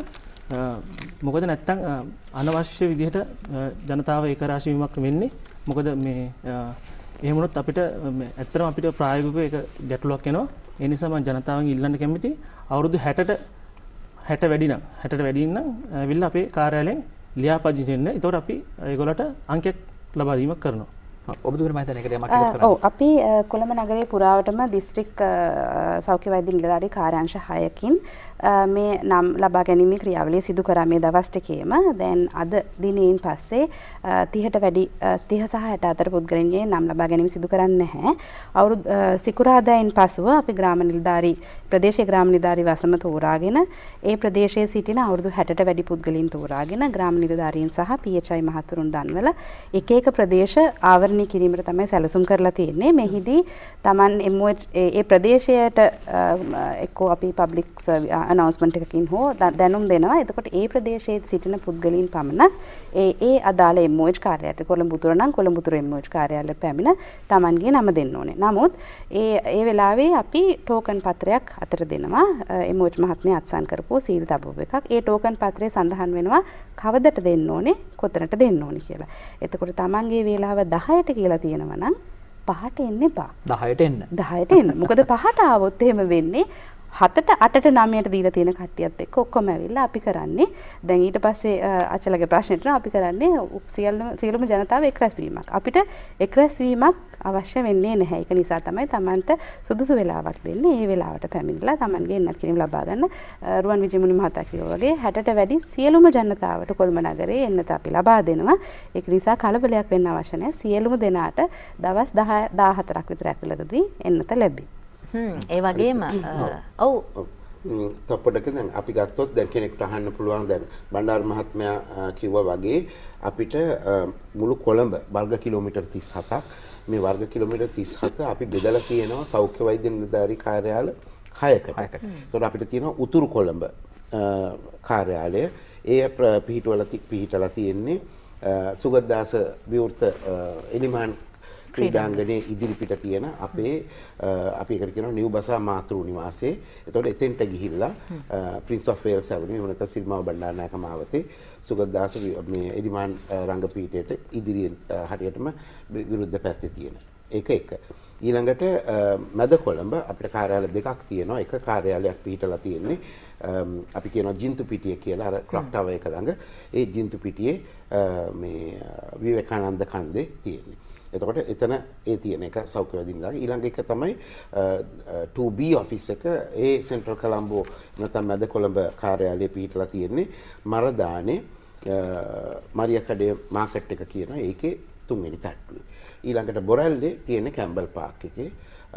මොකද නැත්තම් අනවශ්‍ය විදිහට ජනතාව ඒකරාශී වීමක් වෙන්නේ. මොකද මේ එහෙම වුණොත් අපිට ඇත්තටම අපිට ප්‍රායෝගිකව ඒක ගැටලුවක් එනවා. ඒ නිසා මම ජනතාවගෙන් ඉල්ලන්න කැමතියි අවුරුදු හැටට හැට වැඩි නම් හැටට වැඩි නම් ඇවිල්ලා අපේ කාර්යාලයෙන් ලියාපදිංචි වෙන්න. ඒතකොට අපි ඒගොල්ලන්ට අංකයක් ලබා දීමක් කරනවා. ඔබතුමා මම හිතන්නේ ඒකට යමක් කියලා කරන්නේ. ඔව් අපි කොළඹ නගරයේ පුරාවටම දිස්ත්‍රික් සෞඛ්‍ය වෛද්‍ය නිලධාරී කාර්යාංශ හයකින් මේ නම් ලබා ගැනීමේ ක්‍රියාවලිය සිදු කරා මේ දවස් ටිකේම. දැන් අද දිනෙන් පස්සේ තිහට වැඩි තිහ සහ හැට අතර පුද්ගලයන්ගේ නම් ලබා ගැනීම සිදු කරන්නේ නැහැ. අවුරුදු සිකුරාදායින් පසුව අපි ග්‍රාම නිලධාරී ප්‍රදේශීය ග්‍රාම නිලධාරී වසම තෝරාගෙන ඒ ප්‍රදේශයේ සිටින අවුරුදු හැටට වැඩි පුද්ගලයන් තෝරාගෙන ග්‍රාම නිලධාරීන් සහ පී එච් ආයි මහතුරුන් දන්වල එක එක ප්‍රදේශ ආවරණය කිරීමට තමයි සැලසුම් කරලා තියෙන්නේ. මෙහිදී Taman එම් ඔ එච් ඒ ප්‍රදේශයට එක්කෝ අපි පබ්ලික් announcement එකකින් හෝ දැනුම් දෙනවා. එතකොට ඒ ප්‍රදේශයේ සිටින පුද්ගලයන් පමණ ඒ ඒ අදාළ එම් ඔ එච් කාර්යාලයට කොළඹ උතුර නම් කොළඹ උතුර එම් ඔ එච් කාර්යාලයට පැමිණ Tamanගේ නම දෙන්න ඕනේ. නමුත් ඒ ඒ වෙලාවේ අපි ටෝකන් පත්‍රයක් අතට දෙනවා. එම් ඔ එච් මහත්මිය අත්සන් කරපු සීල් තබපු එකක්. ඒ ටෝකන් පත්‍රයේ සඳහන් වෙනවා කවදට දෙන්න ඕනේ, කොතනට දෙන්න ඕනේ කියලා. එතකොට Tamanගේ වේලාව දහයට කියලා තියෙනවා නම් පහට එන්න එපා. දහයට එන්න. දහයට එන්න. මොකද පහට ආවොත් එහෙම වෙන්නේ හතට අටට නවයට දීලා තියෙන කට්ටියත් එක්ක ඔක්කොම ඇවිල්ලා අපි කරන්නේ දැන් ඊට පස්සේ අචලගේ ප්‍රශ්නෙට අපි කරන්නේ සියලුම සියලුම ජනතාව එක්රැස් වීමක්. අපිට එක්රැස් වීමක් අවශ්‍ය වෙන්නේ නැහැ. ඒක නිසා තමයි Tamanට සුදුසු වෙලාවක් දෙන්නේ. ඒ වෙලාවට පැමිණිලා Tamanගේ එන්නත් කිරීම ලබා ගන්න රුවන් විජයමුනි මහතා කිව්වා වගේ හැටට වැඩි සියලුම ජනතාවට කොළඹ නගරයේ එන්නත අපි ලබා දෙනවා. ඒක නිසා කලබලයක් වෙන්න අවශ්‍ය නැහැ. සියලුම දෙනාට දවස් දහහතරක් විතර ඇතුළතදී එන්නත ලැබේ. ඒ වගේම ඔව් තප්පඩක දැන් අපි ගත්තොත් දැන් කෙනෙක්ට අහන්න පුළුවන් දැන් බණ්ඩාර මහත්මයා කිව්වා වගේ අපිට මුළු කොළඹ වර්ග කිලෝමීටර් තිස් හතක් මේ වර්ග කිලෝමීටර් තිස් හත අපි බෙදලා තියෙනවා සෞඛ්‍ය වෛද්‍ය නිලධාරී කාර්යාල හයකට. ඒතකොට අපිට තියෙනවා උතුරු කොළඹ කාර්යාලය. ඒ පිහිටවල පිහිටලා තියෙන්නේ සුගතදාස විවෘත එලිමහන් ක්‍රීඩාංගණයේ ඉදිරිපිට තියෙන අපේ අපි ඒකට කියනවා නිව් බසා මාතෘ නිවාසයේ. එතකොට එතෙන්ට ගිහිල්ලා ප්‍රින්ස් ඔෆ් වේල්ස් ඇවිනියු වෙනත සිරිමාව බණ්ඩාරනායක මාවතේ සුගතදාස මේ එලිමාන් රංගපීඨයට ඉදිරියෙන් හරියටම විරුද්ධ පැත්තේ තියෙන. ඒක එක. ඊළඟට මැද කොළඹ අපිට කාර්යාල දෙකක් තියෙනවා. එක කාර්යාලයක් පිහිටලා තියෙන්නේ අපි කියනවා ජින්තු පිටිය කියලා අර ක්ලොක් ටවර් එක ළඟ. ඒ ජින්තු පිටියේ මේ විවේකානන්ද කන්දේ තියෙන්නේ. එතකොට එතන ඒ තියෙන එක සෞඛ්‍ය වෛද්‍ය නිලධාරී. ඊළඟ එක තමයි ටූ බී ඔෆිස් එක. ඒ සෙන්ට්‍රල් කොළඹ නැත්නම් මැද කොළඹ කාර්යාලයේ පිහිටලා තියෙන්නේ මරදානේ මරියකඩේ මාකට් එක කියන ඒකේ තුන්වෙනි තට්ටුවේ. ඊළඟට බොරැල්ලේ තියෙන කැම්බල් පාක් එකේ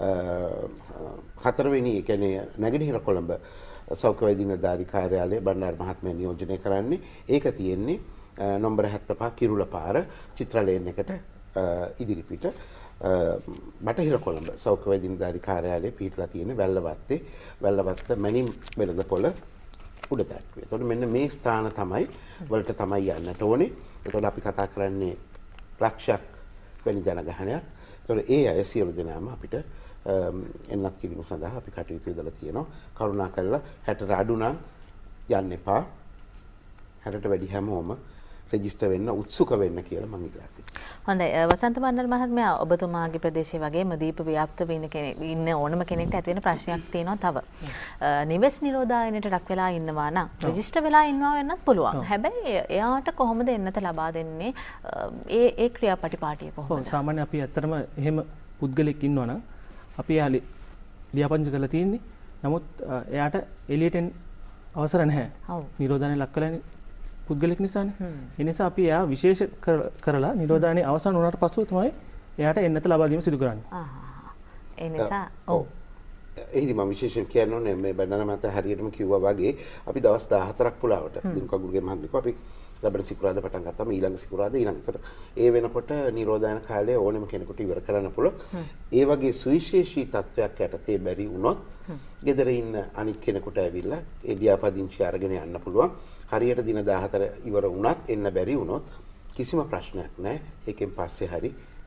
හතරවෙනි ඒ කියන්නේ නැගෙනහිර කොළඹ සෞඛ්‍ය වෛද්‍ය නිලධාරී කාර්යාලය බණ්ඩාර මහත්මයා නියෝජනය කරන්නේ. ඒක තියෙන්නේ නම්බර හැත්තෑ කිරුළ පාර චිත්‍රලේන් එකට ඉදිරිපිට බටහිර කොළඹ සෞඛ්‍ය වෛද්‍ය නිලධාරී කාර්යාලයේ පිහිටලා තියෙන වැල්ලවත්තේ වැල්ලවත්ත මැනින් වෙළඳපොළ උඩ තට්ටුවේ. එතකොට මෙන්න මේ ස්ථාන තමයි වලට තමයි යන්නට ඕනේ. එතකොට අපි කතා කරන්නේ ලක්ෂයක් වැනි ජනගහනයක්. එතකොට ඒ අය සියලු දෙනාම අපිට එන්නත් කිරීම සඳහා අපි කටයුතු යොදලා තියෙනවා. කරුණාකරලා හැටට අඩු නම් යන්න එපා. හැටට වැඩි හැමෝම රෙජිස්ටර් වෙන්න උත්සුක වෙන්න කියලා මම ඉල්ලා සිටිනවා. හොඳයි වසන්ත මණ්ඩල මහත්මයා ඔබතුමාගේ ප්‍රදේශයේ වගේම දීප ව්‍යාප්ත වෙන කෙනෙක් ඉන්න ඕනම කෙනෙක්ට ඇති වෙන ප්‍රශ්නයක් තියෙනවා තව. නිවෙස් නිරෝධායනයට ලක් වෙලා ඉන්නවා නම් රෙජිස්ටර් වෙලා ඉන්නවා වෙන්නත් පුළුවන්. හැබැයි එයාට කොහොමද එන්නත ලබා දෙන්නේ? ඒ ඒ ක්‍රියාපටිපාටිය කොහොමද? සාමාන්‍ය අපි ඇත්තටම එහෙම පුද්ගලෙක් ඉන්නවා නම් අපි එයා ලියාපදිංචි කරලා තියෙන්නේ. නමුත් එයාට එළියට එන්න අවසර නැහැ. නිරෝධායනය ලක් වෙලා පුද්ගලෙක් නිසානේ. ඒ නිසා අපි එයා විශේෂ කරලා නිරෝධායනයේ අවසන් වුණාට පස්සෙ තමයි එයාට එන්නත ලබා දීම සිදු කරන්නේ. ආහ්. ඒ නිසා ඔව්. එහිදී මම විශේෂයෙන් කියන්න ඕනේ මේ බණ්ඩාර මහතා හරියටම කිව්වා වගේ අපි දවස් දාහතරක් පුලාවට දිනකගුරුගේ මහත්මියකෝ අපි ලබන සිකුරාදා පටන් ගත්තාම ඊළඟ සිකුරාදා ඊළඟට ඒ වෙනකොට නිරෝධායන කාලය ඕනෙම කෙනෙකුට ඉවර කරන්න පුළුවන්. ඒ වගේ සුවිශේෂී තත්වයක් යටතේ බැරි වුණොත් ගෙදර ඉන්න අනිත් කෙනෙකුට ඇවිල්ලා ඒ ලියාපදිංචි අරගෙන යන්න පුළුවන්. හරියට දින දාහතර ඉවර වුණත් එන්න බැරි වුණොත් කිසිම ප්‍රශ්නයක් නැහැ. ඒකෙන් පස්සේ හරි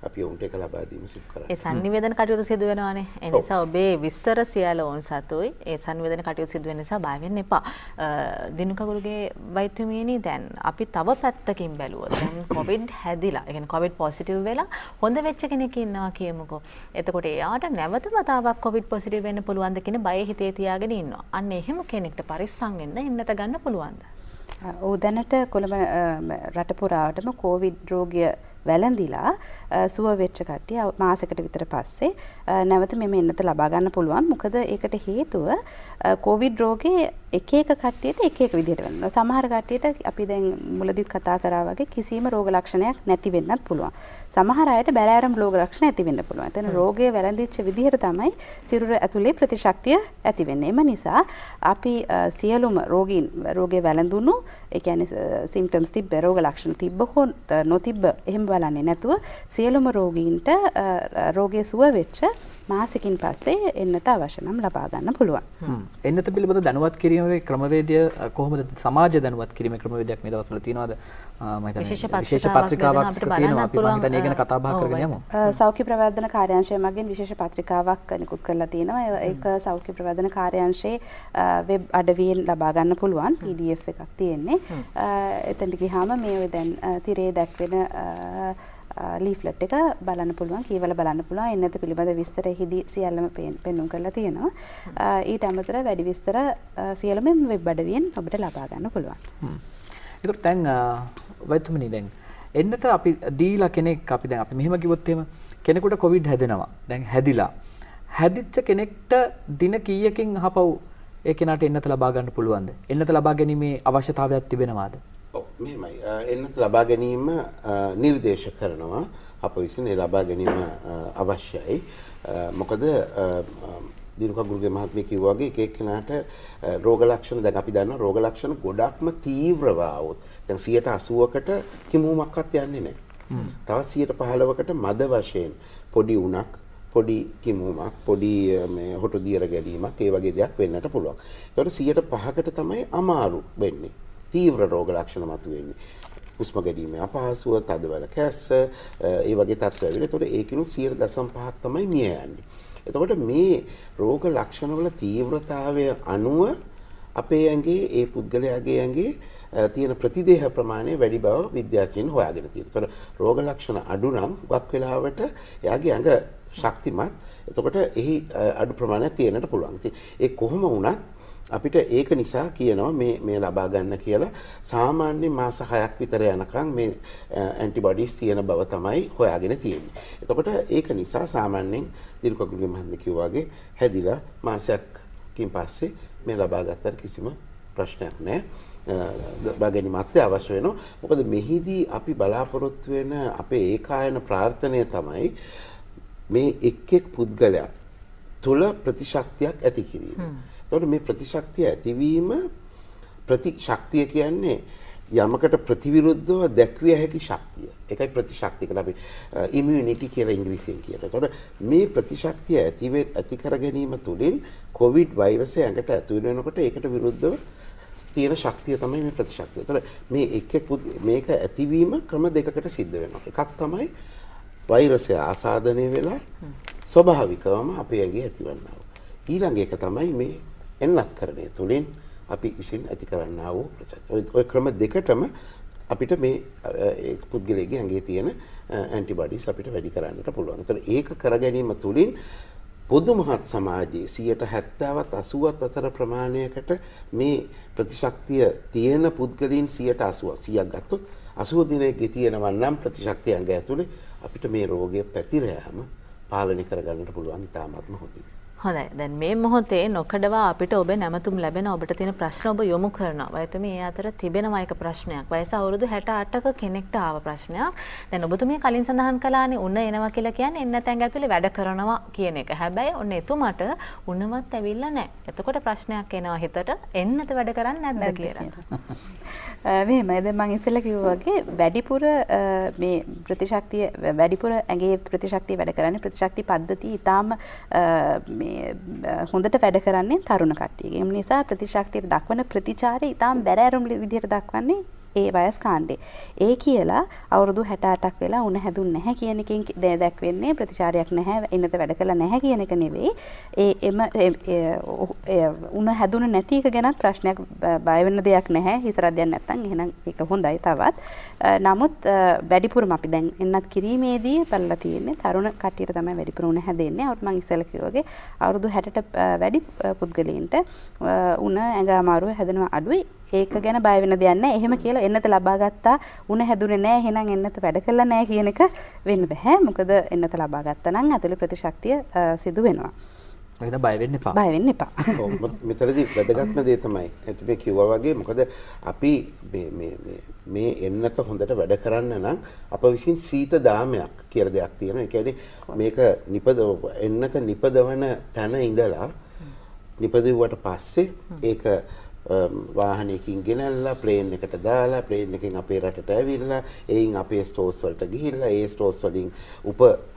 අපි ඔවුන්ට ඒක ලබා දීම සිදු කරන්නේ. ඒ සංනිවේදන කටයුතු සිදු වෙනවානේ. ඒ නිසා ඔබේ විස්තර සියල්ල ඔවුන් සතුයි. ඒ සංනිවේදන කටයුතු සිදු වෙන නිසා බය වෙන්න එපා. දිනුකගුරුගේ වෛද්‍යමියනි දැන් අපි තව පැත්තකින් බැලුවොත් දැන් කොවිඩ් හැදිලා, ඒ කියන්නේ කොවිඩ් පොසිටිව් වෙලා හොඳ වෙච්ච කෙනෙක් ඉන්නවා කියමුකෝ. එතකොට එයාට නැවත වතාවක් කොවිඩ් පොසිටිව් වෙන්න පුළුවන්ද කියන බය හිතේ තියාගෙන ඉන්නවා. අන්න එහෙම කෙනෙක්ට පරිස්සම් වෙන්න එන්නත ගන්න පුළුවන්ද? ඔව් දැනට කොළඹ රට පුරාවටම කොවිඩ් රෝගය වැළඳිලා සුව වෙච්ච කට්ටිය මාසයකට විතර පස්සේ නැවත මෙම එන්නත ලබා ගන්න පුළුවන්. මොකද ඒකට හේතුව කොවිඩ් රෝගේ එක එක කට්ටියට එක එක විදිහට වෙනවා. සමහර කට්ටියට අපි දැන් මුලදිත් කතා කරා වගේ කිසිම රෝග ලක්ෂණයක් නැති වෙන්නත් පුළුවන්. සමහර අයට බැරෑරුම් රෝග ලක්ෂණ ඇති වෙන්න පුළුවන්. එතන රෝගය වැළඳිච්ච විදිහට තමයි සිරුර ඇතුලේ ප්‍රතිශක්තිය ඇති වෙන්නේ. එම නිසා අපි සියලුම රෝගීන් රෝගේ වැළඳුණු ඒ කියන්නේ සිම්ප්ටම්ස් තිබ්බ රෝග ලක්ෂණ තිබ්බ හෝ නොතිබ්බ එහෙම බලන්නේ නැතුව සියලුම රෝගීන්ට රෝගය සුව වෙච්ච මාසෙකින් පස්සේ එන්නත අවශ්‍ය නම් ලබා ගන්න පුළුවන්. එන්නත පිළිබඳ දැනුවත් කිරීමේ ක්‍රමවේදය කොහොමද? සමාජ දැනුවත් කිරීමේ ක්‍රමවේදයක් මේ දවස්වල තියෙනවද? මම හිතන්නේ විශේෂ පත්‍රිකාවක් තියෙනවා. අපි මම හිතන්නේ ඒක ගැන කතා බහ කරගෙන යමු. සෞඛ්‍ය ප්‍රවර්ධන කාර්යාංශය මගින් විශේෂ පත්‍රිකාවක් නිකුත් කරලා තියෙනවා. ඒක සෞඛ්‍ය ප්‍රවර්ධන කාර්යාංශයේ වෙබ් අඩවියෙන් ලබා ගන්න පුළුවන්. පී ඩී එෆ් එකක් තියෙන්නේ. එතනට ගියාම මේ දැන් තිරේ දැක්වෙන ලීෆ්ලට් එක බලන්න පුළුවන්, කියවලා බලන්න පුළුවන්. එන්නත පිළිබඳ විස්තර එහිදී සියල්ලම පෙන්වුම් කරලා තියෙනවා. ඊට අමතරව වැඩි විස්තර සියල්ලම වෙබ් අඩවියෙන් ඔබට ලබා ගන්න පුළුවන්. හ්ම්. ඒකට දැන් වෛද්‍යමනි දැන් එන්නත අපි දීලා කෙනෙක් අපි දැන් අපි මෙහෙම කිව්වොත් එහෙම කෙනෙකුට කොවිඩ් හැදෙනවා. දැන් හැදිලා. හැදිච්ච කෙනෙක්ට දින කීයකින් අහපව් ඒ කෙනාට එන්නත ලබා ගන්න පුළුවන්ද? එන්නත ලබා ගැනීමේ අවශ්‍යතාවයක් තිබෙනවාද? ඔව් මෙහෙමයි. එන්නත ලබා ගැනීම නිර්දේශ කරනවා. අප විසින් ඒ ලබා ගැනීම අවශ්‍යයි. මොකද දිනුකගුරුගේ මහත්මිය කිව්වා වගේ එක එක්කෙනාට රෝග ලක්ෂණ දැන් අපි දන්නවා රෝග ලක්ෂණ ගොඩක්ම තීව්‍රව આવොත් දැන් සියයට අසූවකට කිමුමක්වත් යන්නේ නැහැ. තවත් සියයට පහළොවකට මද වශයෙන් පොඩි උණක් පොඩි කිමුමක් පොඩි මේ හොටු දියර ගැලීමක් ඒ වගේ දෙයක් වෙන්නට පුළුවන්. ඒකට සියයට පහකට තමයි අමාරු වෙන්නේ. තීව්‍ර රෝග ලක්ෂණ මතුවෙන්නේ. හුස්ම ගැනීම අපහසුව, තදවල කැස්ස, ඒ වගේ තත්ත්ව ඇවිල්ලා. ඒතකොට ඒකිනු සියයට දශම පහක් තමයි මිය යන්නේ. එතකොට මේ රෝග ලක්ෂණවල තීව්‍රතාවය අනුව අපේ ඇඟේ ඒ පුද්ගලයාගේ ඇඟේ තියෙන ප්‍රතිදේහ ප්‍රමාණය වැඩි බව විද්‍යාඥයන් හොයාගෙන තියෙනවා. ඒතකොට රෝග ලක්ෂණ අඩු නම් වක් වෙලාවට එයාගේ ඇඟ ශක්තිමත්. එතකොට එහි අඩු ප්‍රමාණයක් තියෙන්නට පුළුවන්. ඉතින් ඒ කොහොම වුණත් අපිට ඒක නිසා කියනවා මේ මේ ලබා ගන්න කියලා. සාමාන්‍ය මාස හයක් විතර යනකම් මේ ඇන්ටිබොඩිස් තියෙන බව තමයි හොයාගෙන තියෙන්නේ. එතකොට ඒක නිසා සාමාන්‍යයෙන් දිනුකගුරුගේ මහත්මිය කිව්වා වගේ හැදිලා මාසයක්කින් පස්සේ මේ ලබා ගත්තට කිසිම ප්‍රශ්නයක් නැහැ. ලබා ගැනීම අත්‍යවශ්‍ය වෙනවා. මොකද මෙහිදී අපි බලාපොරොත්තු වෙන අපේ ඒකායන ප්‍රාර්ථනය තමයි මේ එක් එක් පුද්ගලයා තුළ ප්‍රතිශක්තියක් ඇති කිරීම. එතකොට මේ ප්‍රතිශක්තිය ඇතිවීම ප්‍රතිශක්තිය කියන්නේ යමකට ප්‍රතිවිරුද්ධව දැක්විය හැකි ශක්තිය. ඒකයි ප්‍රතිශක්තිය කියලා අපි ඉමුනිටි කියලා ඉංග්‍රීසියෙන් කියනවා. එතකොට මේ ප්‍රතිශක්තිය ඇති ඇති කර ගැනීම තුළින් කොවිඩ් වෛරසය ඇඟට ඇතුල් වෙනකොට ඒකට විරුද්ධව තියෙන ශක්තිය තමයි මේ ප්‍රතිශක්තිය. එතකොට මේ එක් එක් මේක ඇතිවීම ක්‍රම දෙකකට සිද්ධ වෙනවා. එකක් තමයි වෛරසය ආසාදනය වෙලා ස්වභාවිකවම අපේ ඇඟේ ඇතිවන්නා වූ. ඊළඟ එක තමයි මේ එන්නත්කරණය තුළින් අපි විසින් ඇති කරන්නා වූ ප්‍රතිශක්තිය. ඔය ක්‍රම දෙකටම අපිට මේ පුද්ගලයාගේ ඇඟේ තියෙන ඇන්ටිබොඩිස් අපිට වැඩි කරන්නට පුළුවන්. ඒතර ඒක කර ගැනීම තුළින් පොදු මහත් සමාජයේ සියයට හැත්තෑවත් අසූවත් අතර ප්‍රමාණයකට මේ ප්‍රතිශක්තිය තියෙන පුද්ගලයන් සියයට අසූවක් සියයක් ගත්තොත් අසූව දිනයක තියෙනවා නම් ප්‍රතිශක්තිය ඇඟ ඇතුලේ අපිට මේ රෝගය පැතිර යාම පාලනය කරගන්නට පුළුවන් ඉතාමත්ම හොඳයි. හොඳයි. දැන් මේ මොහොතේ නොකඩවා අපිට ඔබ නැමතුම් ලැබෙන ඔබට තියෙන ප්‍රශ්න ඔබ යොමු කරනවා. වෛද්‍යතුමී ඒ අතර තිබෙනවා එක ප්‍රශ්නයක්. වයස අවුරුදු හැට අටක කෙනෙක්ට ආව ප්‍රශ්නයක්. දැන් ඔබතුමිය කලින් සඳහන් කළානේ උණ එනවා කියලා කියන්නේ එන්නත ඇඟ ඇතුලේ වැඩ කරනවා කියන එක. හැබැයි ඔන්න එතුමට උණවත් ඇවිල්ලා නැහැ. එතකොට ප්‍රශ්නයක් එනවා හිතට එන්නත වැඩ කරන්නේ නැද්ද කියලා. මෙහෙමයි දැන් මම ඉස්සෙල්ලා කිව්වා වගේ වැඩිපුර මේ ප්‍රතිශක්තිය වැඩිපුර ඇඟේ ප්‍රතිශක්තිය වැඩ කරන්නේ ප්‍රතිශක්ති පද්ධතිය ඊටාම මේ හොඳට වැඩ කරන්නේ තරුණ කට්ටියගේ. ඒ නිසා ප්‍රතිශක්තියට දක්වන ප්‍රතිචාරය ඊටාම බැරෑරුම් විදිහට දක්වන්නේ ඒ වයස් කාණ්ඩේ. ඒ කියලා අවුරුදු හැට අටක් වෙලා උණ හැදුන්නේ නැහැ කියන එකෙන් දැක්වෙන්නේ ප්‍රතිචාරයක් නැහැ, එන්නත වැඩ කළා නැහැ කියන එක නෙවෙයි. ඒ එම උණ හැදුනේ නැති එක ගැනත් ප්‍රශ්නයක් බය වෙන්න දෙයක් නැහැ. හිසරද්දයක් නැත්තම් එහෙනම් ඒක හොඳයි තවත්. නමුත් වැඩිපුරම අපි දැන් එන්නත් කිරීමේදී බලලා තියෙන්නේ තරුණ කට්ටියට තමයි වැඩිපුර උණ හැදෙන්නේ. අවුරුදු මං ඉස්සෙල්ලා කිව්වා වගේ අවුරුදු හැටට වැඩි පුද්ගලයින්ට උණ ඇඟ අමාරුව හැදෙනවා අඩුයි. ඒක ගැන බය වෙන්න දෙයක් නැහැ. එහෙම කියලා එන්නත ලබා ගත්තා උණ හැදුනේ නැහැ එහෙනම් එන්නත වැඩ කළා නැහැ කියන එක වෙන්න බෑ. මොකද එන්නත ලබා ගත්තා නම් ඇතුළේ ප්‍රතිශක්තිය සිදු වෙනවා. ඒක බය වෙන්න එපා. බය වෙන්න එපා. ඔව් මෙතනදී වැදගත්ම දේ තමයි අපි කිව්වා වගේ මොකද අපි මේ මේ මේ එන්නත හොඳට වැඩ කරන්න නම් අප විසින් සීත දාමයක් කියලා දෙයක් තියෙනවා. ඒ කියන්නේ මේක නිපදව එන්නත නිපදවන තැන ඉඳලා නිපදවුවට පස්සේ ඒක වාහනයකින් ගෙනල්ලා ප්ලේන් එකට දාලා ප්ලේන් එකෙන් අපේ රටට ඇවිල්ලා එයින් අපේ ස්ටෝර්ස් වලට ගිහිල්ලා ඒ ස්ටෝර්ස් වලින් උප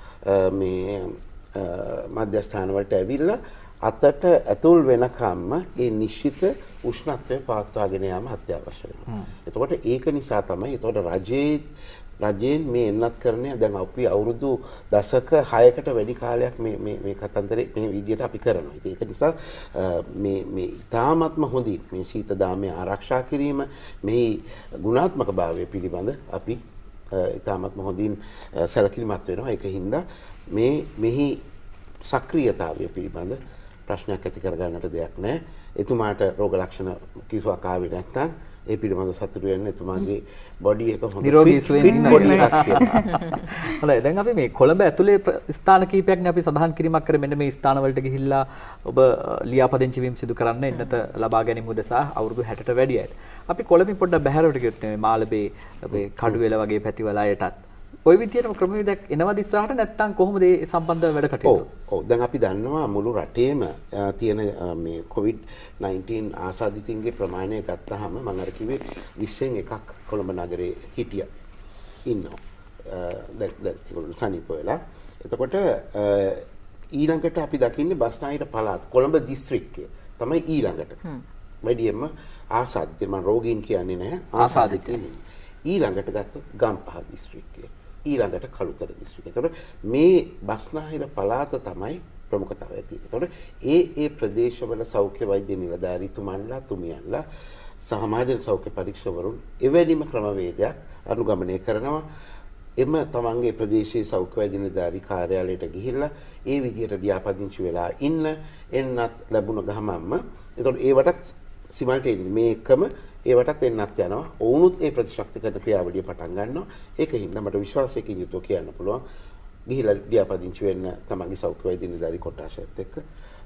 මේ මධ්‍යස්ථාන වලට ඇවිල්ලා අතට ඇතුල් වෙනකම්ම ඒ නිශ්චිත උෂ්ණත්වය පවත්වාගෙන යාම අත්‍යවශ්‍ය වෙනවා. එතකොට ඒක නිසා තමයි එතකොට රජයේ රජයෙන් මේ එන්නත් කරන්නේ දැන් අපි අවුරුදු දශක හයකට වැඩි කාලයක් මේ මේ මේ කතන්දරේ මේ විදියට අපි කරනවා. ඉතින් ඒක නිසා මේ මේ ඊ타ත්ම හොඳින් මේ ශීත දාමය ආරක්ෂා කිරීම මේ ගුණාත්මක භාවය පිළිබඳ අපි ඊ타ත්ම හොඳින් සැලකිලිමත් වෙනවා. ඒක හින්දා මේ මෙහි සක්‍රියතාවය පිළිබඳ ප්‍රශ්නයක් ඇති කරගන්නට දෙයක් නැහැ. එතුමාට රෝග ලක්ෂණ කිසිවක් ආවේ නැත්නම් ඒ පිළිබඳව සතුටු වෙන්න එතුමාගේ බොඩි එක හොඳ නිරෝගී සුවයෙන් ඉන්න බොඩි එකක් තියෙනවා. හොඳයි දැන් අපි මේ කොළඹ ඇතුලේ ස්ථාන කීපයක්නේ අපි සඳහන් කිරීමක් කරේ මෙන්න මේ ස්ථාන වලට ගිහිල්ලා ඔබ ලියාපදිංචි වීම සිදු කරන්න එන්නත ලබා ගැනීම උදෙසා අවුරුදු හැටට වැඩි අයට. අපි කොළඹින් පොඩ්ඩක් බැහැරට ගියොත් මේ මාළඹේ අපේ කඩුවෙල වගේ පැතිවල අයටත් ওই විදියටම ක්‍රමවේදයක් එනවද ඉස්සරහට නැත්නම් කොහොමද ඒ සම්බන්ධව වැඩ කටයුතු? ඔව් ඔව් දැන් අපි දන්නවා මුළු රටේම තියෙන මේ කොවිඩ් නයින්ටීන් ආසාදිතින්ගේ ප්‍රමාණය ගත්තාම මම අර කිව්වේ විස්සෙන් එකක් කොළඹ නගරේ හිටියා ඉන්නවා. දැන් දැන් ඒගොල්ලෝ සනීප වෙලා. එතකොට ඊළඟට අපි දකින්නේ බස්නාහිර පළාත කොළඹ දිස්ත්‍රික්කය තමයි ඊළඟට. වැඩියෙන්ම ආසාදිත මම රෝගීන් කියන්නේ නැහැ ආසාදිතින්. ඊළඟට ගත්තොත් ගම්පහ දිස්ත්‍රික්කය. ඊළඟට කළුතර දිස්ත්‍රික්කය. එතකොට මේ බස්නාහිර පළාත තමයි ප්‍රමුඛතාවය තියෙන්නේ. එතකොට ඒ ඒ ප්‍රදේශවල සෞඛ්‍ය වෛද්‍ය නිලධාරීතුමන්ලා තුමියන්ලා සමාජ සෞඛ්‍ය පරීක්ෂකවරුන් එවැනිම ක්‍රමවේදයක් අනුගමනය කරනවා. එම තමන්ගේ ප්‍රදේශයේ සෞඛ්‍ය වෛද්‍ය නිලධාරී කාර්යාලයට ගිහිල්ලා ඒ විදිහට ලියාපදිංචි වෙලා ඉන්න එන්නත් ලැබුණ ගමන්ම එතකොට ඒවටත් සිමල්ටේනියස් මේකම ඒවටත් එන්නත් යනවා. ඔවුනුත් ඒ ප්‍රතිශක්තිකරණ ක්‍රියාවලිය පටන් ගන්නවා. ඒක හින්දා මට විශ්වාසයකින් යුතුව කියන්න පුළුවන්. ගිහිලා ලියාපදිංචි වෙන්න තමන්ගේ සෞඛ්‍ය වෛද්‍ය නිලධාරී කොට්ටාශයත් එක්ක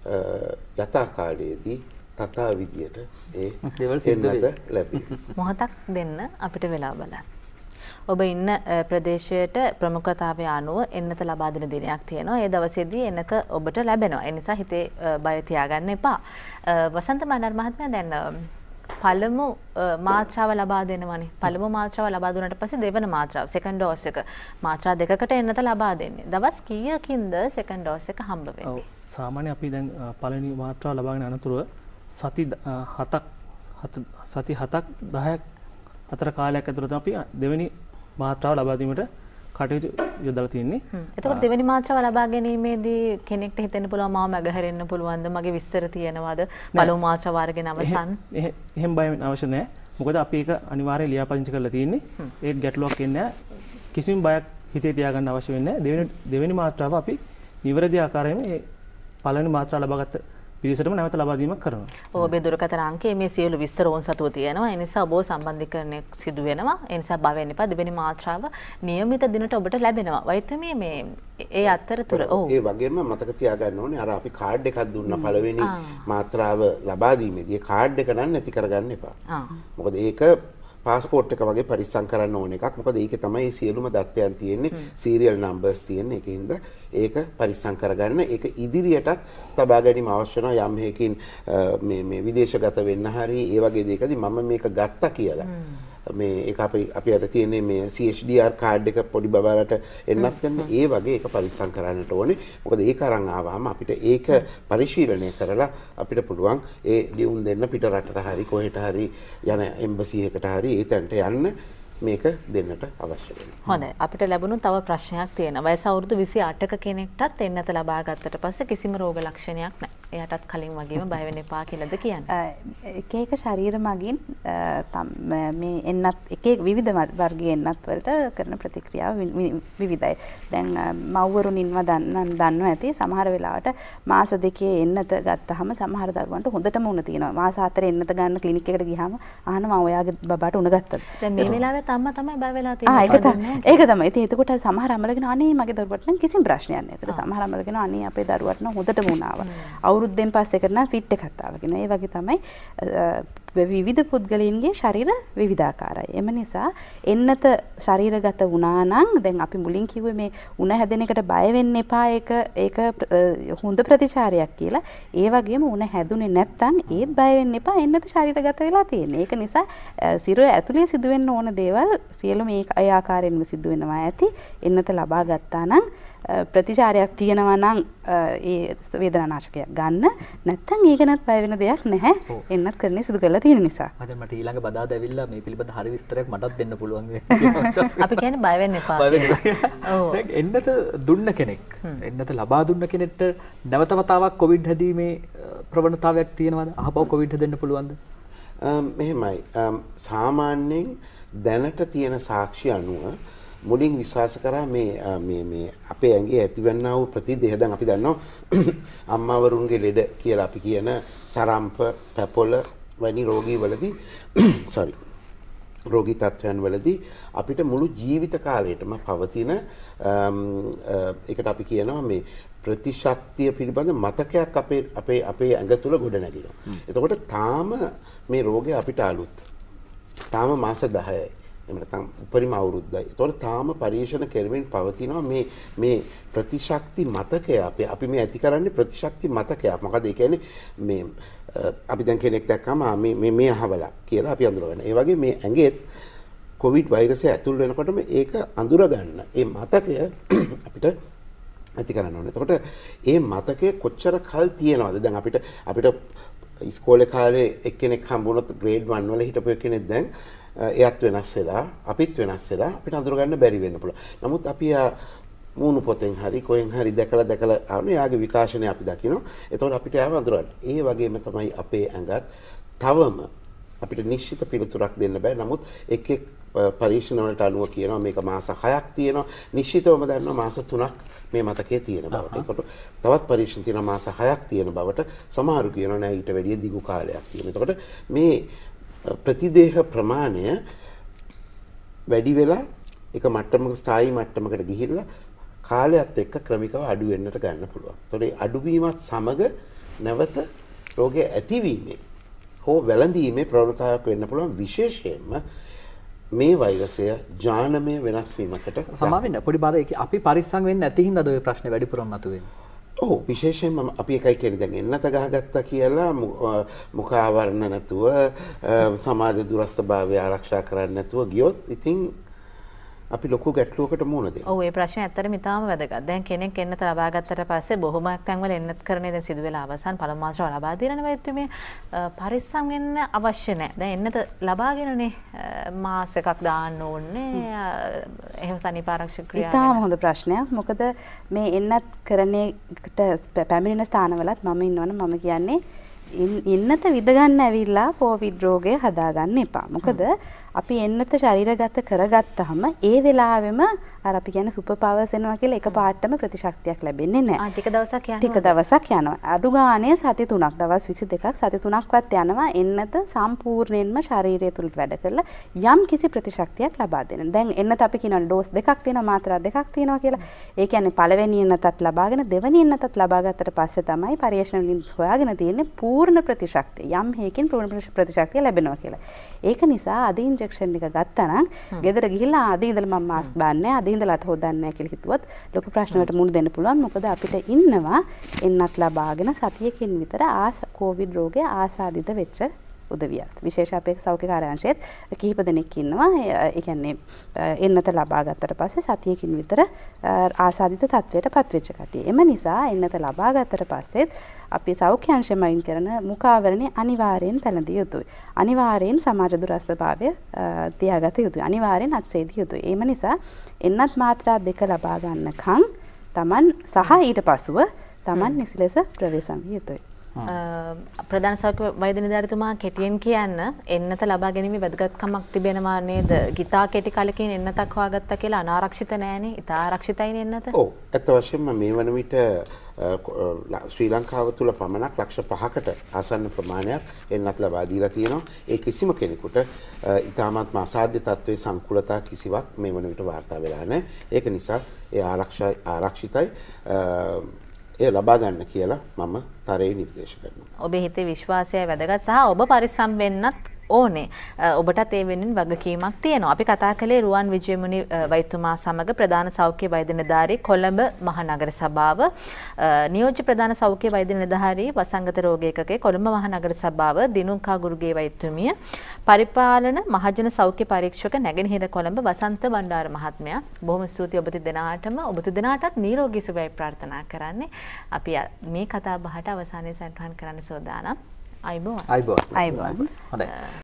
යථා කාලයේදී තථා විදියට ඒ එන්නත ලැබේ. මොහොතක් දෙන්න අපිට වෙලා බලන්න. ඔබ ඉන්න ප්‍රදේශයට ප්‍රමුඛතාවය අනුව එන්නත ලබා දෙන දිනයක් තියෙනවා. ඒ දවසේදී එන්නත ඔබට ලැබෙනවා. ඒ නිසා හිතේ බය තියාගන්න එපා. වසන්ත මන්නාර මහත්මයා දැන් පළමු මාත්‍රාව ලබා දෙනවනේ. පළමු මාත්‍රාව ලබා දුන්නාට පස්සේ දෙවන මාත්‍රාව සෙකන්ඩ් ඩෝස් එක මාත්‍රා දෙකකට එන්නත ලබා දෙන්නේ. දවස් කීයකින්ද සෙකන්ඩ් ඩෝස් එක හම්බ වෙන්නේ? ඔව් සාමාන්‍ය අපි දැන් පළවෙනි මාත්‍රාව ලබාගෙන අනතුරුව සති හතක් සති හතක් දහයක් අතර කාලයක් ඇතුළත අපි දෙවෙනි මාත්‍රාව ලබා දීමට කටයුතු යොදලා තියෙන්නේ. එතකොට දෙවෙනි මාත්‍රාව ලබා ගැනීමේදී කෙනෙක්ට හිතෙන්න පුළුවන් මාව මගහැරෙන්න පුළුවන්ද? මගේ විස්තර තියෙනවද? පළමු මාත්‍රාව අරගෙන අවසන්. එහෙම බය වෙන්න අවශ්‍ය නැහැ. මොකද අපි ඒක අනිවාර්යයෙන් ලියාපදිංචි කරලා තියෙන්නේ. ඒක ගැටලුවක් එන්නේ නැහැ. කිසිම බයක් හිතේ තියාගන්න අවශ්‍ය වෙන්නේ නැහැ. දෙවෙනි දෙවෙනි මාත්‍රාව අපි නිවැරදි ආකාරයෙන් මේ පළවෙනි මාත්‍රාව ලබාගත්ත පිළිසෙටම නැවත ලබා දීමක් කරනවා. ඔව් ඔබේ දුරකථන අංකයේ මේ සියලු විස්තර ඕන් සතුව තියෙනවා. ඒ නිසා ඔබ සම්බන්ධීකරණය සිදු වෙනවා. ඒ නිසා බය වෙන්න එපා. දෙවෙනි මාත්‍රාව නියමිත දිනට ඔබට ලැබෙනවා. වෛද්‍යමේ මේ ඒ අතරතුර ඔව් ඒ වගේම මතක තියාගන්න ඕනේ අර අපි කාඩ් එකක් දුන්නා පළවෙනි මාත්‍රාව ලබා දීමේදී ඒ කාඩ් එක නම් නැති කරගන්න එපා. මොකද ඒක පාස්පෝර්ට් එක වගේ පරිස්සම් කරන්න ඕන එකක්. මොකද ඒකේ තමයි සියලුම දත්තයන් තියෙන්නේ, සීරියල් නම්බර්ස් තියෙන්නේ. ඒකින්ද ඒක පරිස්සම් කරගන්න. ඒක ඉදිරියටත් තබා ගැනීම අවශ්‍ය වෙනවා. යම් හේකින් මේ මේ විදේශගත වෙන්න හරි ඒ වගේ දෙයකදී මම මේක ගත්තා කියලා මේ ඒක අපි අපි අර තියෙන්නේ මේ C H D R card එක පොඩි බබාලට එන්නත් කරන ඒ වගේ ඒක පරිස්සම් කරන්නට ඕනේ. මොකද ඒක අරන් ආවම අපිට ඒක පරිශීලනය කරලා අපිට පුළුවන් ඒ ලියුම් දෙන්න පිට රටට හරි කොහෙට හරි යන එම්බසි එකකට හරි ඒ තැනට යන්න මේක දෙන්නට අවශ්‍ය වෙනවා. හොඳයි. අපිට ලැබුණු තව ප්‍රශ්නයක් තියෙනවා. වයස අවුරුදු විසි අටක කෙනෙක්ටත් එන්නත ලබා ගත්තට පස්සේ කිසිම රෝග ලක්ෂණයක් නැහැ. එයාටත් කලින් වගේම බය වෙන්න එපා කියලාද කියන්නේ? එක එක ශරීර මගින් මේ එන්නත් එක එක විවිධ වර්ගයේ එන්නත් වලට කරන ප්‍රතික්‍රියාව විවිධයි. දැන් මව්වරුන් ඉන්නවා දන්න දන්නවා ඇති සමහර වෙලාවට මාස දෙකේ එන්නත ගත්තාම සමහර දරුවන්ට හොඳටම උණ තියෙනවා. මාස හතරේ එන්නත ගන්න ක්ලිනික් එකට ගියාම අහනවා ඔයාගේ බබාට උණ ගත්තද? දැන් මේ වෙලාවේ අම්මා තමයි බය වෙලා තියෙන්නේ. ආ ඒක තමයි. ඒක තමයි. ඉතින් එතකොට සමහර අම්මලගෙන අනේ මගේ දරුවට නම් කිසිම ප්‍රශ්නයක් නැහැ. ඒතර සමහර අම්මලගෙන අනේ අපේ දරුවට නම් හොඳටම උනාවා. අවුරුද්දෙන් පස්සේ කරන ෆිට් එකක් ආවා කියනවා. ඒ වගේ තමයි විවිධ පුද්ගලයන්ගේ ශරීර විවිධාකාරයි. එම නිසා එන්නත ශරීරගත වුණා නම් දැන් අපි මුලින් කිව්වේ මේ උණ හැදෙන එකට බය වෙන්න එපා. ඒක ඒක හොඳ ප්‍රතිචාරයක් කියලා. ඒ වගේම උණ හැදුනේ නැත්නම් ඒත් බය වෙන්න එපා. එන්නත ශරීරගත වෙලා තියෙන්නේ. ඒක නිසා සිරුර ඇතුලේ සිදුවෙන්න ඕන දේවල් සියලුම මේ ඒ ආකාරයෙන්ම සිදු වෙනවා ඇති. එන්නත ලබා ගත්තා නම් ප්‍රතිචාරයක් තියෙනවා නම් ඒ වේදනානාශකයක් ගන්න. නැත්නම් ඒක නත් බය වෙන දෙයක් නැහැ. එන්නත් කරන්නේ සිදු කරලා තියෙන නිසා. මම මට ඊළඟ බදාද ඇවිල්ලා මේ පිළිබඳ හරි විස්තරයක් මටත් දෙන්න පුළුවන් වෙනවා. අපි කියන්නේ බය වෙන්න එපා. බය වෙන්න එපා. ඔව්. දැන් එන්නත දුන්න කෙනෙක්. එන්නත ලබා දුන්න කෙනෙක්ට නැවත වතාවක් කොවිඩ් හැදීමේ ප්‍රවණතාවයක් තියෙනවද? අහපව කොවිඩ් හැදෙන්න පුළුවන්ද? මෙහෙමයි. සාමාන්‍යයෙන් දැනට තියෙන සාක්ෂි අනුව මුලින් විශ්වාස කරා මේ මේ මේ අපේ ඇඟේ ඇතිවන්නා වූ ප්‍රතිදේහ දැන් අපි දන්නවා අම්මාවරුන්ගේ ලෙඩ කියලා අපි කියන සරම්ප පැපොල වැනි රෝගී වලදී sorry රෝගී තත්ත්වයන් වලදී අපිට මුළු ජීවිත කාලයටම පවතින ඒකට අපි කියනවා මේ ප්‍රතිශක්තිය පිළිබඳ මතකයක් අපේ අපේ අපේ ඇඟ තුල ගොඩ නැගිනවා. එතකොට තාම මේ රෝගය අපිට අලුත්. තාම මාස දහයයි. එහෙම නැත්නම් උපරිම අවුරුද්දයි. ඒතකොට තාම පරීක්ෂණ කෙරෙමින් පවතිනවා මේ මේ ප්‍රතිශක්ති මතකය අපි අපි මේ ඇති කරන්නේ ප්‍රතිශක්ති මතකයක්. මොකද ඒ කියන්නේ මේ අපි දැන් කෙනෙක් දැක්කම මේ මේ මේ අහවලා කියලා අපි අඳුරගන්න. ඒ වගේ මේ ඇඟෙත් කොවිඩ් වෛරසය ඇතුල් වෙනකොටම ඒක අඳුර ගන්න. ඒ මතකය අපිට ඇති කරන්න ඕනේ. එතකොට ඒ මතකය කොච්චර කල් තියෙනවද? දැන් අපිට අපිට ඉස්කෝලේ කාලේ එක්කෙනෙක් හම්බුනොත් ග්‍රේඩ් වන් වල හිටපු කෙනෙක් දැන් එයත් වෙනස් වෙලා අපිත් වෙනස් වෙලා අපිට අඳුර ගන්න බැරි වෙන්න පුළුවන්. නමුත් අපි මූණු පොතෙන් හරි කොහෙන් හරි දැකලා දැකලා ආවනේ යාගේ විකාශනය අපි දකිනවා. එතකොට අපිට ආව අඳුර ගන්න. ඒ වගේම තමයි අපේ ඇඟත් තවම අපිට නිශ්චිත පිළිතුරක් දෙන්න බෑ. නමුත් එක් එක් පරීක්ෂණ වලට අනුව කියනවා මේක මාස හයක් තියෙනවා. නිශ්චිතවම දන්නවා මාස තුනක් මේ මතකයේ තියෙන බවට. ඒකට තවත් පරීක්ෂණ තියෙනවා මාස හයක් තියෙන බවට. සමහරු කියනවා නෑ ඊට වැඩිය දිගු කාලයක් තියෙන. එතකොට මේ ප්‍රතිදේහ ප්‍රමාණය වැඩි වෙලා එක මට්ටමක ස්ථායී මට්ටමකට ගිහිල්ලා කාලයත් එක්ක ක්‍රමිකව අඩු වෙන්නට ගන්න පුළුවන්. ඒතකොට ඒ අඩුවීමත් සමග නැවත රෝගය ඇතිවීමේ හෝ වැළඳීමේ ප්‍රවණතාවයක් වෙන්න පුළුවන්. විශේෂයෙන්ම මේ වෛරසය ජානමය වෙනස් වීමකට සමා වෙන්න පොඩි බාධා අපි පරිස්සම් වෙන්නේ නැති හින්දාද ඔය ප්‍රශ්නේ වැඩිපුරම මතුවෙන්නේ. ඔව් විශේෂයෙන්ම අපි එකයි කියන්නේ දැන් එන්නත ගහගත්තා කියලා මුඛ ආවරණ නැතුව සමාජ දුරස්ථභාවය ආරක්ෂා කරන්නේ නැතුව ගියොත් ඉතින් අපි ලොකු ගැටලුවකට මුහුණ දෙනවා. ඔව් ඒ ප්‍රශ්නේ ඇත්තටම ඉතාම වැදගත්. දැන් කෙනෙක් එන්නත ලබා ගත්තට පස්සේ බොහොමයක් තැන්වල එන්නත් කරන්නේ දැන් සිදු වෙලා අවසන් පළමු මාසෙ ලබා දෙන වෛද්‍යමය පරිස්සම් වෙන්න අවශ්‍ය නැහැ. දැන් එන්නත ලබාගෙනනේ මාස එකක් දාන්න ඕනේ. එහෙම සනීප ආරක්ෂක ක්‍රියා. ඉතාම හොඳ ප්‍රශ්නයක්. මොකද මේ එන්නත් කරන එකට පැමිණෙන ස්ථානවලත් මම ඉන්නවනේ මම කියන්නේ එන්නත විද ගන්න ඇවිල්ලා කොවිඩ් රෝගය හදාගන්න එපා. මොකද අපි එන්නත ශරීරගත කරගත්තාම ඒ වෙලාවෙම අර අපි කියන්නේ සුපර් පවර්ස් එනවා කියලා එක පාටම ප්‍රතිශක්තියක් ලැබෙන්නේ නැහැ. ආ ටික දවසක් යනවා. ටික දවසක් යනවා. අඩු ගානේ සති තුනක් දවස් විසි දෙකක් සති තුනක්වත් යනවා එන්නත සම්පූර්ණයෙන්ම ශරීරය තුල වැඩ කරලා යම් කිසි ප්‍රතිශක්තියක් ලබා දෙන්න. දැන් එන්නත අපි කියනවා ඩෝස් දෙකක් තියෙනවා මාත්‍රා දෙකක් තියෙනවා කියලා. ඒ කියන්නේ පළවෙනි එන්නතත් ලබාගෙන දෙවෙනි එන්නතත් ලබා ගත්තට පස්සේ තමයි පරීක්ෂණ වලින් හොයාගෙන තියෙන්නේ පූර්ණ ප්‍රතිශක්තිය. යම් හේකින් පූර්ණ ප්‍රතිශක්තිය ලැබෙනවා කියලා. ඒක නිසා අද ඉන්ජෙක්ෂන් එක ගත්තා නම් ගෙදර ගිහිල්ලා අද ඉඳලා මම මාස්ක් දාන්නේ අද ඉඳලා අත හොදන්නේ නැහැ කියලා හිතුවොත් ලොකු ප්‍රශ්න වලට මුහුණ දෙන්න පුළුවන්. මොකද අපිට ඉන්නවා එන්නත් ලබාගෙන සතියකින් විතර ආස කොවිඩ් රෝගය ආසාදිත වෙච්ච උදවියත්. විශේෂ අපේ සෞඛ්‍ය කාර්යාංශයේත් කිහිප දෙනෙක් ඉන්නවා. ඒ කියන්නේ එන්නත ලබා ගත්තට පස්සේ සතියකින් විතර ආසාදිත තත්වයට පත්වෙච්ච කතිය. එම නිසා එන්නත ලබා ගත්තට පස්සෙත් අපි සෞඛ්‍ය අංශයෙන් කරන මුඛාවරණය අනිවාර්යෙන් පැළඳිය යුතුයි. අනිවාර්යෙන් සමාජ දුරස්ථභාවය තියාගත යුතුයි. අනිවාර්යෙන් අත්සේදිය යුතුයි. ඒම නිසා එන්නත් මාත්‍රා දෙක ලබා ගන්නකම් Taman සහ ඊට පසුව Taman නිසි ලෙස ප්‍රවේශම් විය යුතුයි. ප්‍රධාන සෞඛ්‍ය වෛද්‍ය නිලධාරිතුමා කෙටියෙන් කියන්න එන්නත ලබා ගැනීමේ වැදගත්කමක් තිබෙනවා නේද? ගිතා කෙටි කලකින් එන්නතක් හොයාගත්තා කියලා අනාරක්ෂිත නෑනේ. ඉතා ආරක්ෂිතයිනේ එන්නත. ඔව්. ඇත්ත වශයෙන්ම මේ වන විට ශ්‍රී ලංකාව තුළ පමණක් ලක්ෂ පහකට ආසන්න ප්‍රමාණයක් එන්නත් ලබා දීලා තියෙනවා. ඒ කිසිම කෙනෙකුට ඉතාමත්ම අසාධ්‍ය තත්ත්වයේ සංකූලතා කිසිවක් මේ වන විට වාර්තා වෙලා නැහැ. ඒක නිසා ඒ ආරක්ෂයි ආරක්ෂිතයි ඒ ලබා ගන්න කියලා මම තරයේ නිර්දේශ කරනවා. ඔබේ හිතේ විශ්වාසය වැදගත් සහ ඔබ පරිස්සම් වෙන්නත් ඕනේ. ඔබටත් ඒ වෙනින් වගකීමක් තියෙනවා. අපි කතා කළේ රුවන් විජයමුනි වෛද්‍යතුමා සමග ප්‍රධාන සෞඛ්‍ය වෛද්‍ය නිලධාරී කොළඹ මහනගර සභාව, නියෝජ්‍ය ප්‍රධාන සෞඛ්‍ය වෛද්‍ය නිලධාරී වසංගත රෝග ඒකකයේ කොළඹ මහනගර සභාව දිනුකා ගුරුගේ වෛද්‍යතුමිය, පරිපාලන මහජන සෞඛ්‍ය පරීක්ෂක නැගෙනහිර කොළඹ වසන්ත බණ්ඩාර මහත්මයා. බොහොම ස්තුතියි ඔබ දෙදෙනාටම. ඔබ දෙදෙනාටත් නිරෝගී සුවය ප්‍රාර්ථනා කරන්නේ. අපි මේ කතා බහට අවසානයේ සටහන් කරන්න සෝදානම්. අයිබෝන්. අයිබෝන්. අයිබෝන්. හොඳයි.